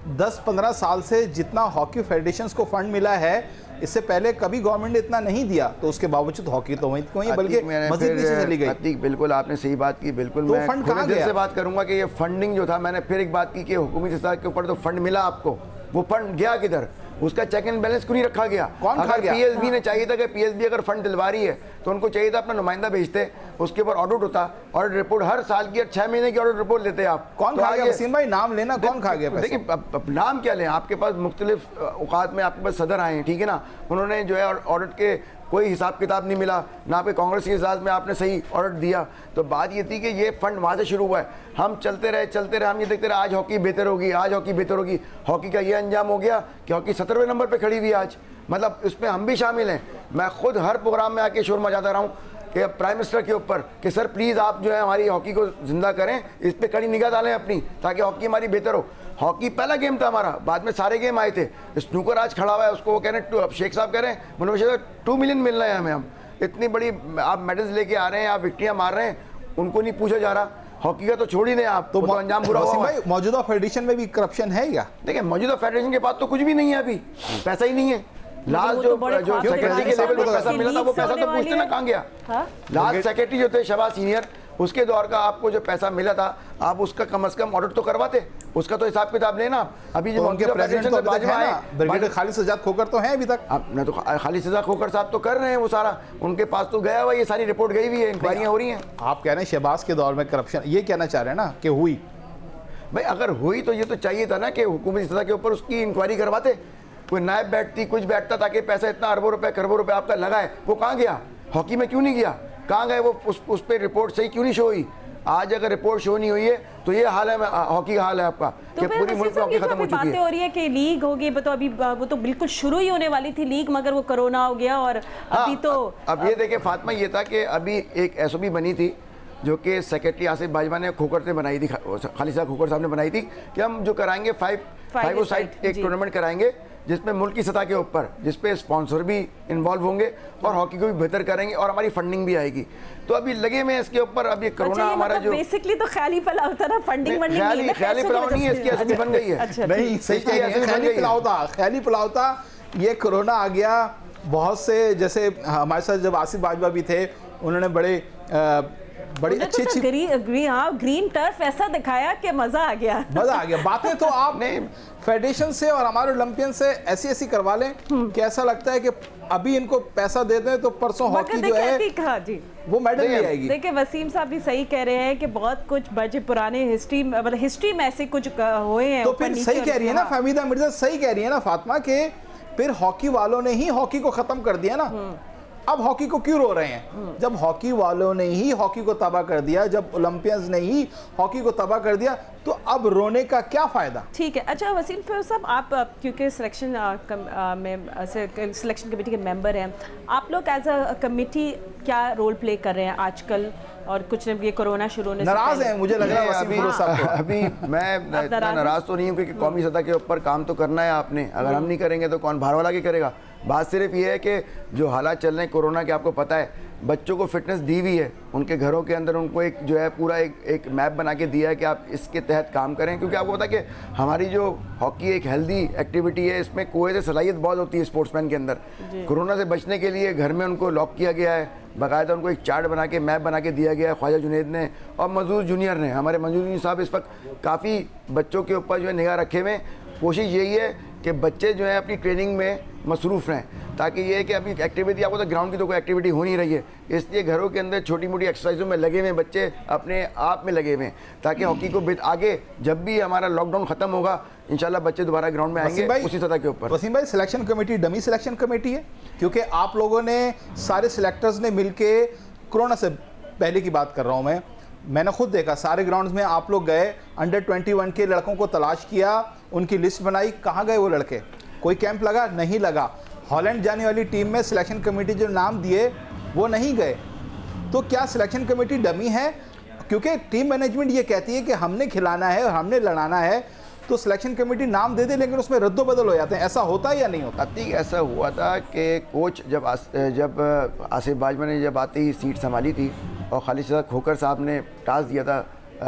10-15 साल से जितना हॉकी फेडरेशंस को फंड मिला है, इससे पहले कभी गवर्नमेंट ने इतना नहीं दिया। तो उसके बावजूद हॉकी तो वहीं बल्कि मजीद नीचे चली गई। बिल्कुल आपने सही बात की। बिल्कुल तो मैं फंड कहाँ गया? से बात करूंगा कि ये फंडिंग जो था, मैंने फिर एक बात की कि हुकूमती सतह के ऊपर तो फंड मिला आपको, वो फंड गया किधर? उसका चेक एंड बैलेंस क्यों नहीं रखा गया? कौन खा गया? पीएसबी ने चाहिए था कि पीएसबी अगर फंड दिलवा रही है तो उनको चाहिए था अपना नुमाइंदा भेजते, उसके ऊपर ऑडिट होता, ऑडिट रिपोर्ट हर साल की 6 महीने की ऑडिट रिपोर्ट लेते आप। कौन खा गया वसीम भाई? नाम लेना, कौन खा गया? देखिए नाम क्या लें, आपके पास मुख्तलिफ औकात में आपके पास सदर आए हैं, ठीक है ना। उन्होंने जो है ऑडिट के कोई हिसाब किताब नहीं मिला, ना आपके कांग्रेस के इजाज़ में आपने सही ऑडिट दिया। तो बात ये थी कि ये फंड वहाँ से शुरू हुआ है। हम चलते रहे, हम ये देखते रहे आज हॉकी बेहतर होगी, आज हॉकी बेहतर होगी। हॉकी का ये अंजाम हो गया कि हॉकी 17वें नंबर पे खड़ी हुई आज। मतलब इसमें हम भी शामिल हैं। मैं खुद हर प्रोग्राम में आके शोर मचाता रहा हूँ कि प्राइम मिनिस्टर के ऊपर कि सर प्लीज़ आप जो है हमारी हॉकी को जिंदा करें, इस पर कड़ी निगाह डालें अपनी, ताकि हॉकी हमारी बेहतर हो। हॉकी पहला गेम था हमारा, बाद में सारे गेम आए थे। स्नूकर आज खड़ा हुआ है, उसको वो कह रहे हैं, शेख साहब कह रहे हैं मुनव्वर 2 मिलियन मिल रहे हैं हमें। हम इतनी बड़ी आप मेडल्स लेके आ रहे हैं, आप विक्ट्रियाँ मार रहे हैं, उनको नहीं पूछा जा रहा। हॉकी का तो छोड़ ही दें आप, तो अंजाम बुरा हुआ है। मौजूदा फेडरेशन में भी करप्शन है क्या? देखिए मौजूदा फेडरेशन के पास तो कुछ भी नहीं है, अभी पैसा ही नहीं है। लास्ट जो सेक्रेटरी के लेवल पर पैसा मिला था, वो पैसा तो पूछते ना कहाँ गया। लास्ट सेक्रेटरी जो थे शहबाज सीनियर, उसके दौर का आपको जो पैसा मिला था, आप उसका कम से कम ऑडिट तो करवाते, उसका तो हिसाब किताब लेना। अभी जो उनके प्रेसिडेंट तो ब्रिगेडियर खालिद सज्जाद खोकर तो हैं अभी तक। अब न तो खालिद सज्जाद खोकर साहब तो कर रहे हैं वो सारा, उनके पास तो गया हुआ, ये सारी रिपोर्ट गई हुई है, इंक्वायरियाँ हो रही हैं। आप कह रहे हैं शहबाज के दौर में करप्शन, ये कहना चाह रहे हैं ना कि हुई? भाई अगर हुई तो ये तो चाहिए था ना कि हुकूमती सतह के ऊपर उसकी इंक्वायरी करवाते, कोई नायब बैठती, कुछ बैठता, ताकि पैसा इतना अरबों रुपए करोड़ों रुपए आपका लगा है, वो कहाँ गया? हॉकी में क्यों नहीं गया? कहाँ गए वो? उस पर रिपोर्ट सही क्यों नहीं शो हुई? आज अगर रिपोर्ट शो नहीं हुई है तो ये हाल है हॉकी का हाल है आपका, तो कि पूरी मुल्क में हॉकी खत्म हो चुकी है। बातें हो रही है कि लीग होगी, तो अभी वो तो बिल्कुल शुरू ही होने वाली थी लीग, मगर वो कोरोना हो गया और अभी तो अब ये देखिए फातिमा, ये था कि अभी एक SOP बनी थी जो कि सेक्रेटरी आसिफ बाजवा ने खोखर से बनाई थी, खालिद साहब खोखर साहब ने बनाई थी कि हम जो कराएंगे 5 साइड एक टूर्नामेंट कराएंगे जिसमें मुल्क की सतह के ऊपर, जिसपे स्पॉन्सर भी इन्वॉल्व होंगे और हॉकी को भी बेहतर करेंगे और हमारी फंडिंग भी आएगी। तो अभी लगे में इसके ऊपर, अब ये कोरोना हमारा जो बेसिकली तो ख्याली फलाव था ना, फंडिंग ख्याली फलाव नहीं है, इसकी SOP बन गई है। नहीं सही, ख्याली फलाव था ये कोरोना आ गया, बहुत से जैसे हमारे साथ जब आसिफ बाजवा भी थे, उन्होंने बड़ी अच्छी ग्रीन टर्फ ऐसा दिखाया कि मजा आ गया। बातें तो आपने फेडरेशन से और हमारे ओलंपियन से ऐसी करवा लें कि ऐसा लगता है कि अभी इनको पैसा दे दें तो परसों हॉकी जो है जी वो मेडल ले आएगी। देखिए वसीम साहब भी सही कह रहे हैं कि बहुत कुछ बचे पुराने हिस्ट्री में ऐसे कुछ हुए हैं। तो फिर सही कह रही है ना फहमीदा मिर्जा, सही कह रही है ना फातिमा के फिर हॉकी वालों ने ही हॉकी को खत्म कर दिया ना। अब हॉकी को क्यों रो रहे हैं? जब हॉकी वालों ने ही हॉकी को तबाह कर दिया, जब ओलंपियंस ने ही हॉकी को तबाह कर दिया, तो अब रोने का क्या फायदा? ठीक है। अच्छा वसीम फिर साहब, आप क्योंकि सिलेक्शन कमेटी के मेंबर हैं, आप लोग एज अ कमेटी क्या रोल प्ले कर रहे हैं आजकल? और कुछ ये कोरोना शुरू होने से नाराज हैं मुझे लग रहा है अभी मैं इतना नाराज तो नहीं हूँ, क्योंकि कौमी सतह के ऊपर काम तो करना है आपने। अगर हम नहीं करेंगे तो कौन बाहर वाला की करेगा? बात सिर्फ ये है कि जो हालात चल रहे हैं कोरोना के, आपको पता है बच्चों को फिटनेस दी हुई है, उनके घरों के अंदर उनको एक जो है पूरा एक मैप बना के दिया है कि आप इसके तहत काम करें। क्योंकि आपको पता है कि हमारी जो हॉकी एक हेल्दी एक्टिविटी है, इसमें कोई से सलाहियत बहुत होती है स्पोर्ट्समैन के अंदर। कोरोना से बचने के लिए घर में उनको लॉक किया गया है, बाकायदा उनको एक चार्ट बना के मैप बना के दिया गया है ख्वाजा जुनैद ने और मंजूर जूनियर ने। हमारे मंजूर जूनियर साहब इस वक्त काफ़ी बच्चों के ऊपर जो है निगाह रखे हुए। कोशिश यही है कि बच्चे जो है अपनी ट्रेनिंग में मसरूफ़ रहें, ताकि ये कि अभी एक्टिविटी, आपको तो ग्राउंड की तो कोई एक्टिविटी हो नहीं रही है, इसलिए घरों के अंदर छोटी मोटी एक्सरसाइजों में लगे हुए बच्चे अपने आप में लगे हुए हैं, ताकि हॉकी को आगे जब भी हमारा लॉकडाउन ख़त्म होगा इंशाल्लाह बच्चे दोबारा ग्राउंड में आएंगे उसी सतह के ऊपर। वसीम भाई, selection committee dummy selection committee है, क्योंकि आप लोगों ने सारे सिलेक्टर्स ने मिलके, कोरोना से पहले की बात कर रहा हूँ मैंने खुद देखा सारे ग्राउंड्स में आप लोग गए, अंडर 21 के लड़कों को तलाश किया, उनकी लिस्ट बनाई, कहाँ गए वो लड़के? कोई कैंप लगा? नहीं लगा। हॉलैंड जाने वाली टीम में सिलेक्शन कमेटी जो नाम दिए वो नहीं गए। तो क्या सिलेक्शन कमेटी डमी है? क्योंकि टीम मैनेजमेंट ये कहती है कि हमने खिलाना है और हमने लड़ाना है, तो सिलेक्शन कमेटी नाम दे दे लेकिन उसमें रद्दो बदल हो जाते हैं। ऐसा होता है या नहीं होता? ठीक, ऐसा हुआ था कि कोच जब आसिफ बाजवा ने जब आते ही सीट संभाली थी और खालिद खोकर साहब ने टास्क दिया था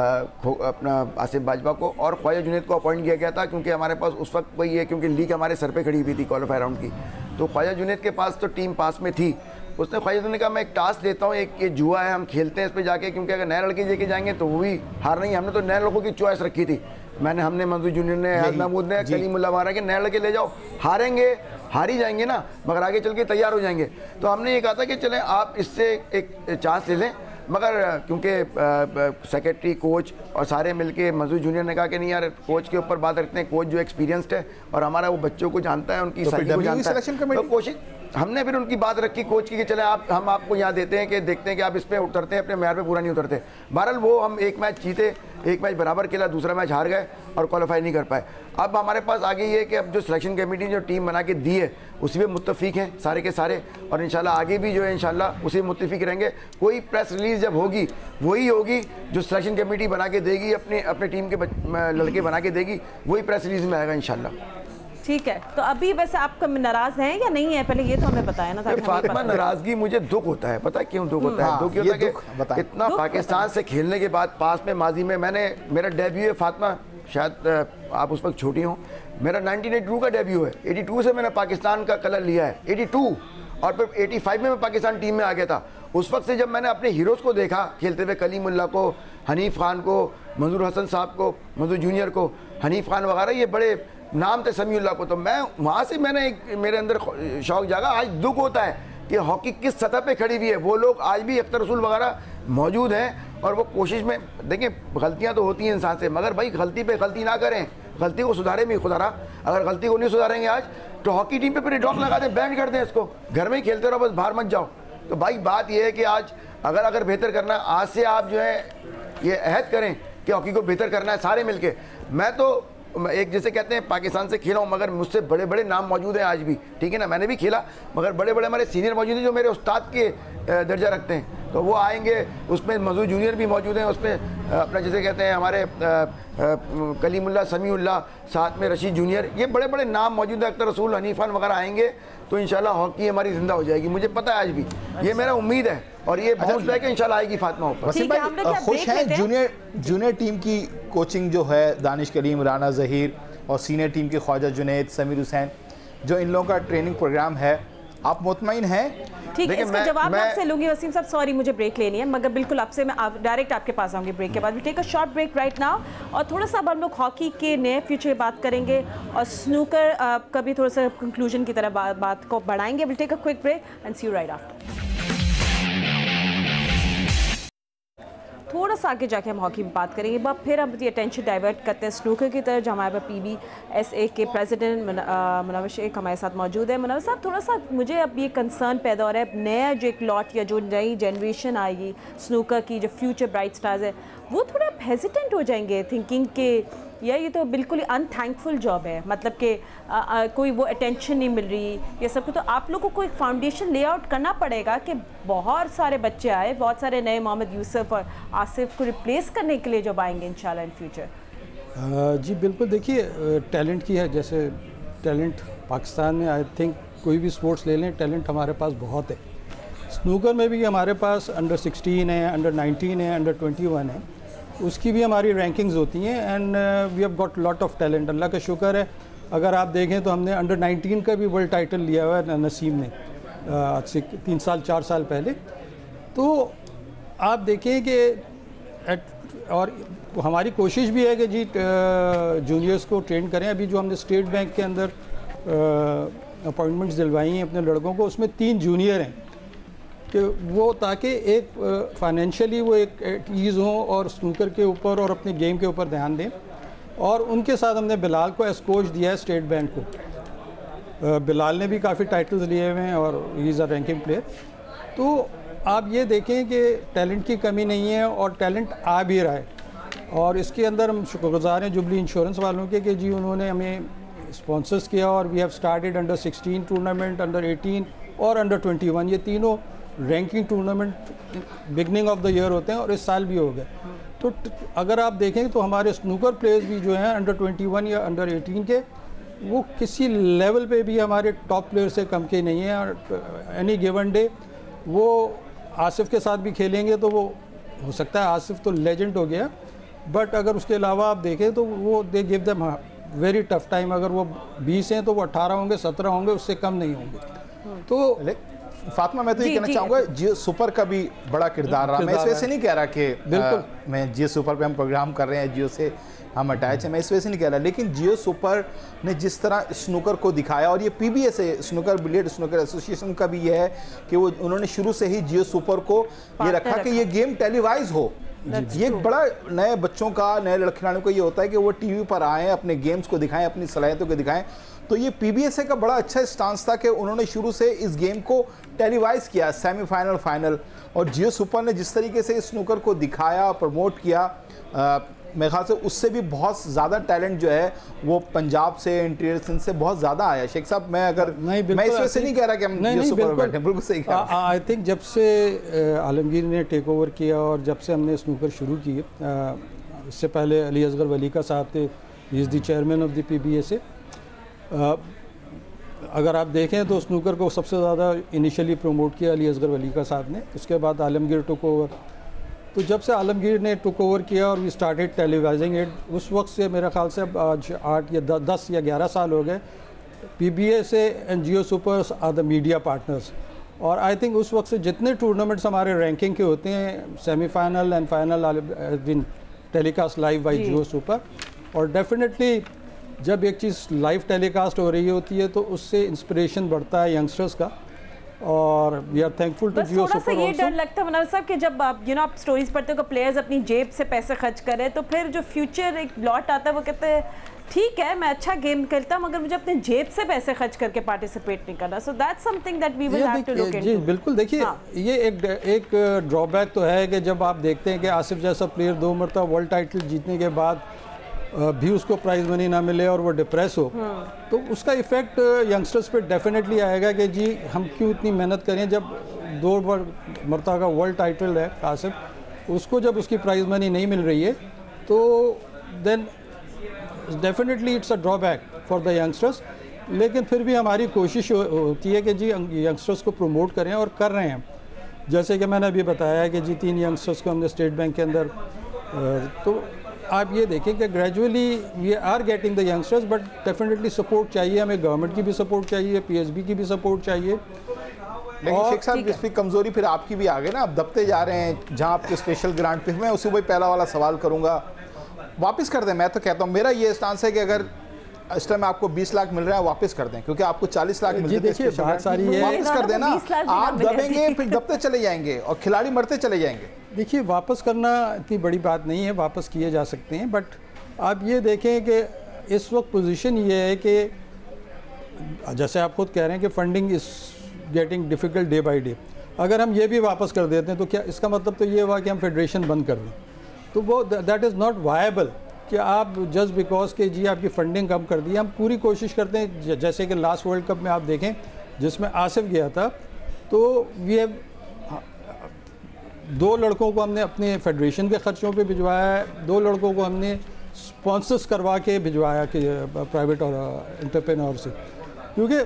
अपना आसिफ बाजवा को और ख्वाजा जुनैद को अपॉइंट किया गया था, क्योंकि हमारे पास उस वक्त वही है, क्योंकि लीग हमारे सर पे खड़ी हुई थी क्वालिफाई राउंड की, तो ख्वाजा जुनैद के पास तो टीम पास में थी। उसने ख्वाजा जुनैद ने कहा मैं एक टास्क देता हूँ, एक ये जुआ है, हम खेलते हैं इस पर जाके, क्योंकि अगर नए लड़के लेके जाएंगे तो वो भी हार नहीं। हमने तो नए लोगों की चॉइस रखी थी, हमने मंजूर जूनियर ने, हयात महमूद ने, कलीमुल्लाह मारा के नए लड़के ले जाओ, हारेंगे हार ही जाएंगे ना, मगर आगे चल के तैयार हो जाएंगे। तो हमने ये कहा था कि चलें आप इससे एक चांस ले लें, मगर क्योंकि सेक्रेटरी कोच और सारे मिलके मंजूर जूनियर ने कहा कि नहीं यार, कोच के ऊपर बात रखते हैं, कोच जो एक्सपीरियंस्ड है और हमारा वो बच्चों को जानता है, उनकी साइकिल को जानता है, तो कोशिश हमने फिर उनकी बात रखी कोच की कि चले हम आपको यहाँ देते हैं कि देखते हैं कि आप इस पर उतरते हैं, अपने मैार पे पूरा नहीं उतरते। बहरहाल वो हम एक मैच जीते, एक मैच बराबर खेला, दूसरा मैच हार गए और क्वालिफाई नहीं कर पाए। अब हमारे पास आगे ये कि अब जो सिलेक्शन कमेटी जो टीम बना के दी है उसी में मुत्तफिक हैं सारे के सारे, और इंशाल्लाह आगे भी जो है इंशाल्लाह उसी में मुत्तफिक रहेंगे। कोई प्रेस रिलीज़ जब होगी वही होगी जो सिलेक्शन कमेटी बना के देगी, अपने टीम के लड़के बना के देगी, वही प्रेस रिलीज़ में आएगा इंशाल्लाह। ठीक है, तो अभी वैसे आप नाराज हैं या नहीं है, पहले ये तो हमें बताया ना। फातिमा, नाराजगी मुझे दुख होता है, पता है क्यों दुख होता है? दुख होता है कि इतना पाकिस्तान से खेलने के बाद पास में माजी में मेरा डेब्यू है फातिमा, शायद आप उस वक्त छोटी हों, मेरा 1982 का डेब्यू है। 82 से मैंने पाकिस्तान का कलर लिया है, 82, और फिर 85 में मैं पाकिस्तान टीम में आ गया था। उस वक्त से जब मैंने अपने हीरोज़ को देखा खेलते हुए, कलीमुल्लाह को, हनीफ खान को, मंजूर हसन साहब को, मंजूर जूनियर को, हनीफ खान वगैरह, ये बड़े नाम थे, समीउल्लाह को, तो मैं वहाँ से मैंने मेरे अंदर शौक़ जागा। आज दुख होता है कि हॉकी किस सतह पे खड़ी हुई है। वो लोग आज भी अख्तर रसूल वगैरह मौजूद हैं और वो कोशिश में, देखिए गलतियाँ तो होती हैं इंसान से, मगर भाई गलती पे गलती ना करें, गलती को सुधारें भी खुदारा। अगर गलती को नहीं सुधारेंगे आज तो हॉकी टीम पे फिर डॉक लगा दें, बैन कर दें इसको, घर में ही खेलते रहो, बस बाहर मत जाओ। तो भाई बात यह है कि आज अगर बेहतर करना, आज से आप जो है ये अहद करें कि हॉकी को बेहतर करना है सारे मिलके। मैं तो एक जैसे कहते हैं पाकिस्तान से खेला हूँ, मगर मुझसे बड़े बड़े नाम मौजूद हैं आज भी, ठीक है ना, मैंने भी खेला, मगर बड़े बड़े हमारे सीनियर मौजूद हैं जो मेरे उस्ताद के दर्जा रखते हैं, तो वो आएंगे। उसमें मंजूर जूनियर भी मौजूद हैं, उसमें अपना जैसे कहते हैं हमारे कलीमुल्लाह, समीउल्लाह, साथ में रशीद जूनियर, ये बड़े बड़े नाम मौजूद हैं, अख्तर रसूल, हनीफ खान वगैरह आएंगे, तो इंशाल्लाह हॉकी हमारी जिंदा हो जाएगी। मुझे पता है आज भी, ये मेरा उम्मीद है और ये बहुत है कि इंशाल्लाह आएगी फातिमा ऊपर। वसीम भाई खुश हैं जूनियर टीम की कोचिंग जो है, दानिश करीम, राना ज़हीर और सीनियर टीम के ख्वाजा जुनैद, समीर हुसैन, जो इन लोगों का ट्रेनिंग प्रोग्राम है, आप मुतमईन हैं? ठीक है, इसका जवाब मैं आपसे लूंगी वसीम साहब। सॉरी मुझे ब्रेक लेनी है, मगर बिल्कुल आपसे मैं डायरेक्ट आपके पास आऊंगी ब्रेक के बाद। We take a short break right now, और थोड़ा सा अब हम लोग हॉकी के नए फ्यूचर की बात करेंगे और स्नूकर का भी थोड़ा सा कंक्लूजन की तरह बात को बढ़ाएंगे। Will take a quick break and see you right after. थोड़ा सा आगे जाके हम हॉकी में बात करेंगे, बट फिर हम अटेंशन डाइवर्ट करते हैं स्नूकर की तरफ, जहाँ हमारे पास PBSA के प्रेसिडेंट मुनव्वर शेख हमारे साथ मौजूद है। मुनव्वर साहब, थोड़ा सा मुझे अब ये कंसर्न पैदा हो रहा है, नया जो एक लॉट या जो नई जनरेशन आएगी स्नूकर की, जो फ्यूचर ब्राइट स्टार्स है, वो थोड़ा हेजिटेंट हो जाएंगे थिंकिंग के या ये तो बिल्कुल ही अनथैंकफुल जॉब है, मतलब कि कोई वो अटेंशन नहीं मिल रही ये सब कुछ। तो आप लोगों को एक फाउंडेशन लेआउट करना पड़ेगा कि बहुत सारे बच्चे आए, बहुत सारे नए मोहम्मद यूसुफ और आसिफ को रिप्लेस करने के लिए जब आएंगे इंशाल्लाह इन फ्यूचर। जी बिल्कुल, देखिए टैलेंट की है, जैसे टैलेंट पाकिस्तान में आई थिंक कोई भी स्पोर्ट्स ले लें, टैलेंट हमारे पास बहुत है। स्नूकर में भी हमारे पास अंडर 16 है, अंडर 19 है, अंडर 21 है, उसकी भी हमारी रैंकिंग्स होती हैं and we have got lot of talent. Allah का शुक्र है, अगर आप देखें तो हमने अंडर 19 का भी वर्ल्ड टाइटल लिया हुआ है नसीम ने आज से 3 साल 4 साल पहले। तो आप देखें कि और हमारी कोशिश भी है कि जी जूनियर्स को ट्रेन करें। अभी जो हमने स्टेट बैंक के अंदर अपॉइंटमेंट्स दिलवाई हैं अपने लड़कों को, उसमें 3 जूनियर हैं कि वो ताकि एक फाइनेंशियली वो एक ईज़ हों और स्नूकर के ऊपर और अपने गेम के ऊपर ध्यान दें। और उनके साथ हमने बिलाल को एज कोच दिया है स्टेट बैंक को। बिलाल ने भी काफ़ी टाइटल्स लिए हुए हैं और he is a ranking player. तो आप ये देखें कि टैलेंट की कमी नहीं है और टैलेंट आ भी रहा है, और इसके अंदर हम शुक्रगुजार हैं जुबली इंश्योरेंस वालों के कि जी उन्होंने हमें स्पॉन्सर्स किया और we have started under 16 tournament, under 18 और अंडर 21। ये तीनों ranking tournament beginning of the year होते हैं और इस साल भी हो गए। तो अगर आप देखें तो हमारे स्नूकर प्लेयर्स भी जो हैं अंडर 21 या अंडर 18 के, वो किसी लेवल पे भी हमारे टॉप प्लेयर से कम के नहीं हैं। और एनी गिवन डे वो आसिफ के साथ भी खेलेंगे तो वो हो सकता है, आसिफ तो लेजेंड हो गया, बट अगर उसके अलावा आप देखें तो वो they give them very tough time. अगर वो 20 हैं तो वो 18 होंगे, 17 होंगे, उससे कम नहीं होंगे। तो फातिमा, मैं तो ये कहना चाहूँगा जियो सुपर का भी बड़ा किरदार रहा। मैं इस वजह से नहीं कह रहा कि बिल्कुल मैं जियो सुपर पे हम प्रोग्राम कर रहे हैं, जियो से हम अटैच हैं, मैं इस वजह से नहीं कह रहा, लेकिन जियो सुपर ने जिस तरह स्नूकर को दिखाया, और ये PBSA snooker billiard snooker association का भी ये है कि वो उन्होंने शुरू से ही जियो सुपर को ये रखा कि ये गेम टेलीवाइज हो। ये एक बड़ा नए बच्चों का, नए खिलाड़ियों को ये होता है कि वो टीवी पर आएँ, अपने गेम्स को दिखाएं, अपनी सलाहियतों को दिखाएं। तो ये PBSA का बड़ा अच्छा स्टांस था कि उन्होंने शुरू से इस गेम को टेलीवाइज किया, सेमीफाइनल, फाइनल। और जियो सुपर ने जिस तरीके से स्नूकर को दिखाया, प्रमोट किया, मेरे ख्याल से उससे भी बहुत ज़्यादा टैलेंट जो है वो पंजाब से, इंटीरियर सिंध से बहुत ज़्यादा आया। शेख साहब, मैं इस वजह से नहीं कह रहा कि हम जियो सुपर में बैठे, बिल्कुल सही कहा। आई थिंक जब से आलमगीर ने टेक ओवर किया और जब से हमने स्नूकर शुरू की, इससे पहले अली असगर वली का साहब थे, he is the chairman of the PBSA। अगर आप देखें तो स्नूकर को सबसे ज़्यादा इनिशियली प्रमोट किया अली असगर वली का साहब ने, उसके बाद आलमगीर टुक ओवर। तो जब से आलमगीर ने टुक ओवर किया और वी स्टार्टेड टेलीवाइजिंग इट, उस वक्त से मेरे ख्याल से अब आज 8 या 10 या 11 साल हो गए। PBSA and Geo supers are the media partners. और आई थिंक उस वक्त से जितने टूर्नामेंट्स हमारे रैंकिंग के होते हैं, semifinal and final bin telecast live by Geo Super. और डेफिनेटली जब एक चीज़ लाइव टेलीकास्ट हो रही होती है तो उससे इंस्पिरेशन बढ़ता है यंगस्टर्स का, और we are thankful to Geo Super. थोड़ा सा ये डर लगता है मुनव्वर साहब कि जब आप आप स्टोरीज पढ़ते हो कि प्लेयर्स अपनी जेब से पैसे खर्च करें, तो फिर जो फ्यूचर एक लॉट आता है वो कहते हैं ठीक है मैं अच्छा गेम खेलता हूं, मगर मुझे अपने जेब से पैसे खर्च करके पार्टिसिपेट नहीं करना। So that's something that we will have to look into. जी बिल्कुल, देखिए ये एक ड्रॉबैक तो है कि जब आप देखते हैं कि आसिफ जैसा प्लेयर 2 मरतबा वर्ल्ड टाइटल जीतने के बाद भी उसको प्राइज़ मनी ना मिले और वो डिप्रेस हो, तो उसका इफ़ेक्ट यंगस्टर्स पे डेफिनेटली आएगा कि जी हम क्यों इतनी मेहनत करें जब 2 मरतबा का वर्ल्ड टाइटल है आसिफ, उसको जब उसकी प्राइज़ मनी नहीं मिल रही है तो then definitely it's a drawback for the youngsters. लेकिन फिर भी हमारी कोशिश होती है कि जी यंगस्टर्स को प्रमोट करें और कर रहे हैं। जैसे कि मैंने अभी बताया कि जी 3 यंगस्टर्स को हमने स्टेट बैंक के अंदर, तो आप ये देखें कि gradually we are getting the youngsters, but definitely support चाहिए हमें, गवर्नमेंट की भी सपोर्ट चाहिए, पीएसबी की भी सपोर्ट चाहिए। लेकिन शेख साहब इसकी कमजोरी फिर आपकी भी आ गई ना, आप दबते जा रहे हैं जहां आपके स्पेशल ग्रांट पे। मैं उसी वही पहला वाला सवाल करूंगा, वापस कर दें। मैं तो कहता हूं, मेरा ये स्टांस है कि अगर इस टाइम आपको 20 लाख मिल रहा है वापस कर दें, क्योंकि आपको 40 लाख मिलते थे। देखिए बात सारी है, वापस कर देना, आप दबेंगे फिर दबते चले जाएंगे और खिलाड़ी मरते चले जाएंगे। देखिए वापस करना इतनी बड़ी बात नहीं है, वापस किए जा सकते हैं, बट आप ये देखें कि इस वक्त पोजीशन ये है कि जैसे आप खुद कह रहे हैं कि funding is getting difficult day by day. अगर हम ये भी वापस कर देते हैं तो क्या इसका मतलब तो ये हुआ कि हम फेडरेशन बंद कर दें? तो वो दैट इज़ नॉट वायबल कि आप जस्ट बिकॉज के जी आपकी फंडिंग कम कर दी। हम पूरी कोशिश करते हैं, जैसे कि लास्ट वर्ल्ड कप में आप देखें जिसमें आसिफ गया था, तो वी हैव 2 लड़कों को हमने अपने फेडरेशन के ख़र्चों पे भिजवाया है, 2 लड़कों को हमने स्पॉन्सर्स करवा के भिजवाया कि प्राइवेट और एंटरप्रेन्योर से, क्योंकि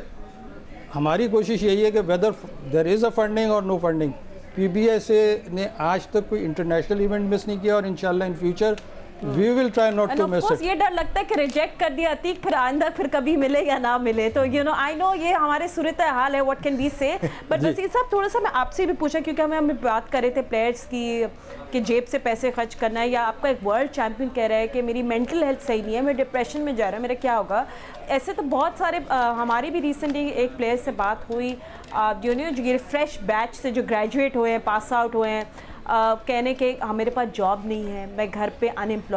हमारी कोशिश यही है कि whether there is a funding और नो फंडिंग, पीबीएसए ने आज तक कोई इंटरनेशनल इवेंट मिस नहीं किया और इंशाल्लाह in future we will try not to miss it. ये डर लगता है कि रिजेक्ट कर दिया अतीक, फिर आइंदा फिर कभी मिले या ना मिले, तो यू नो आई नो ये हमारे सूरत हाल है, what can we say. But Wasim साहब थोड़ा सा मैं आपसे भी पूछा, क्योंकि हमें बात कर रहे थे प्लेयर्स की कि जेब से पैसे खर्च करना है, या आपका एक वर्ल्ड चैंपियन कह रहा है कि मेरी मेंटल हेल्थ सही नहीं है, मैं डिप्रेशन में जा रहा हूँ, मेरा क्या होगा। ऐसे तो बहुत सारे हमारी भी रिसेंटली एक प्लेयर से बात हुई, जो ये फ्रेश बैच से जो ग्रेजुएट हुए हैं, पास आउट हुए हैं, कहने के मेरे पास जॉब नहीं है, मैं घर पे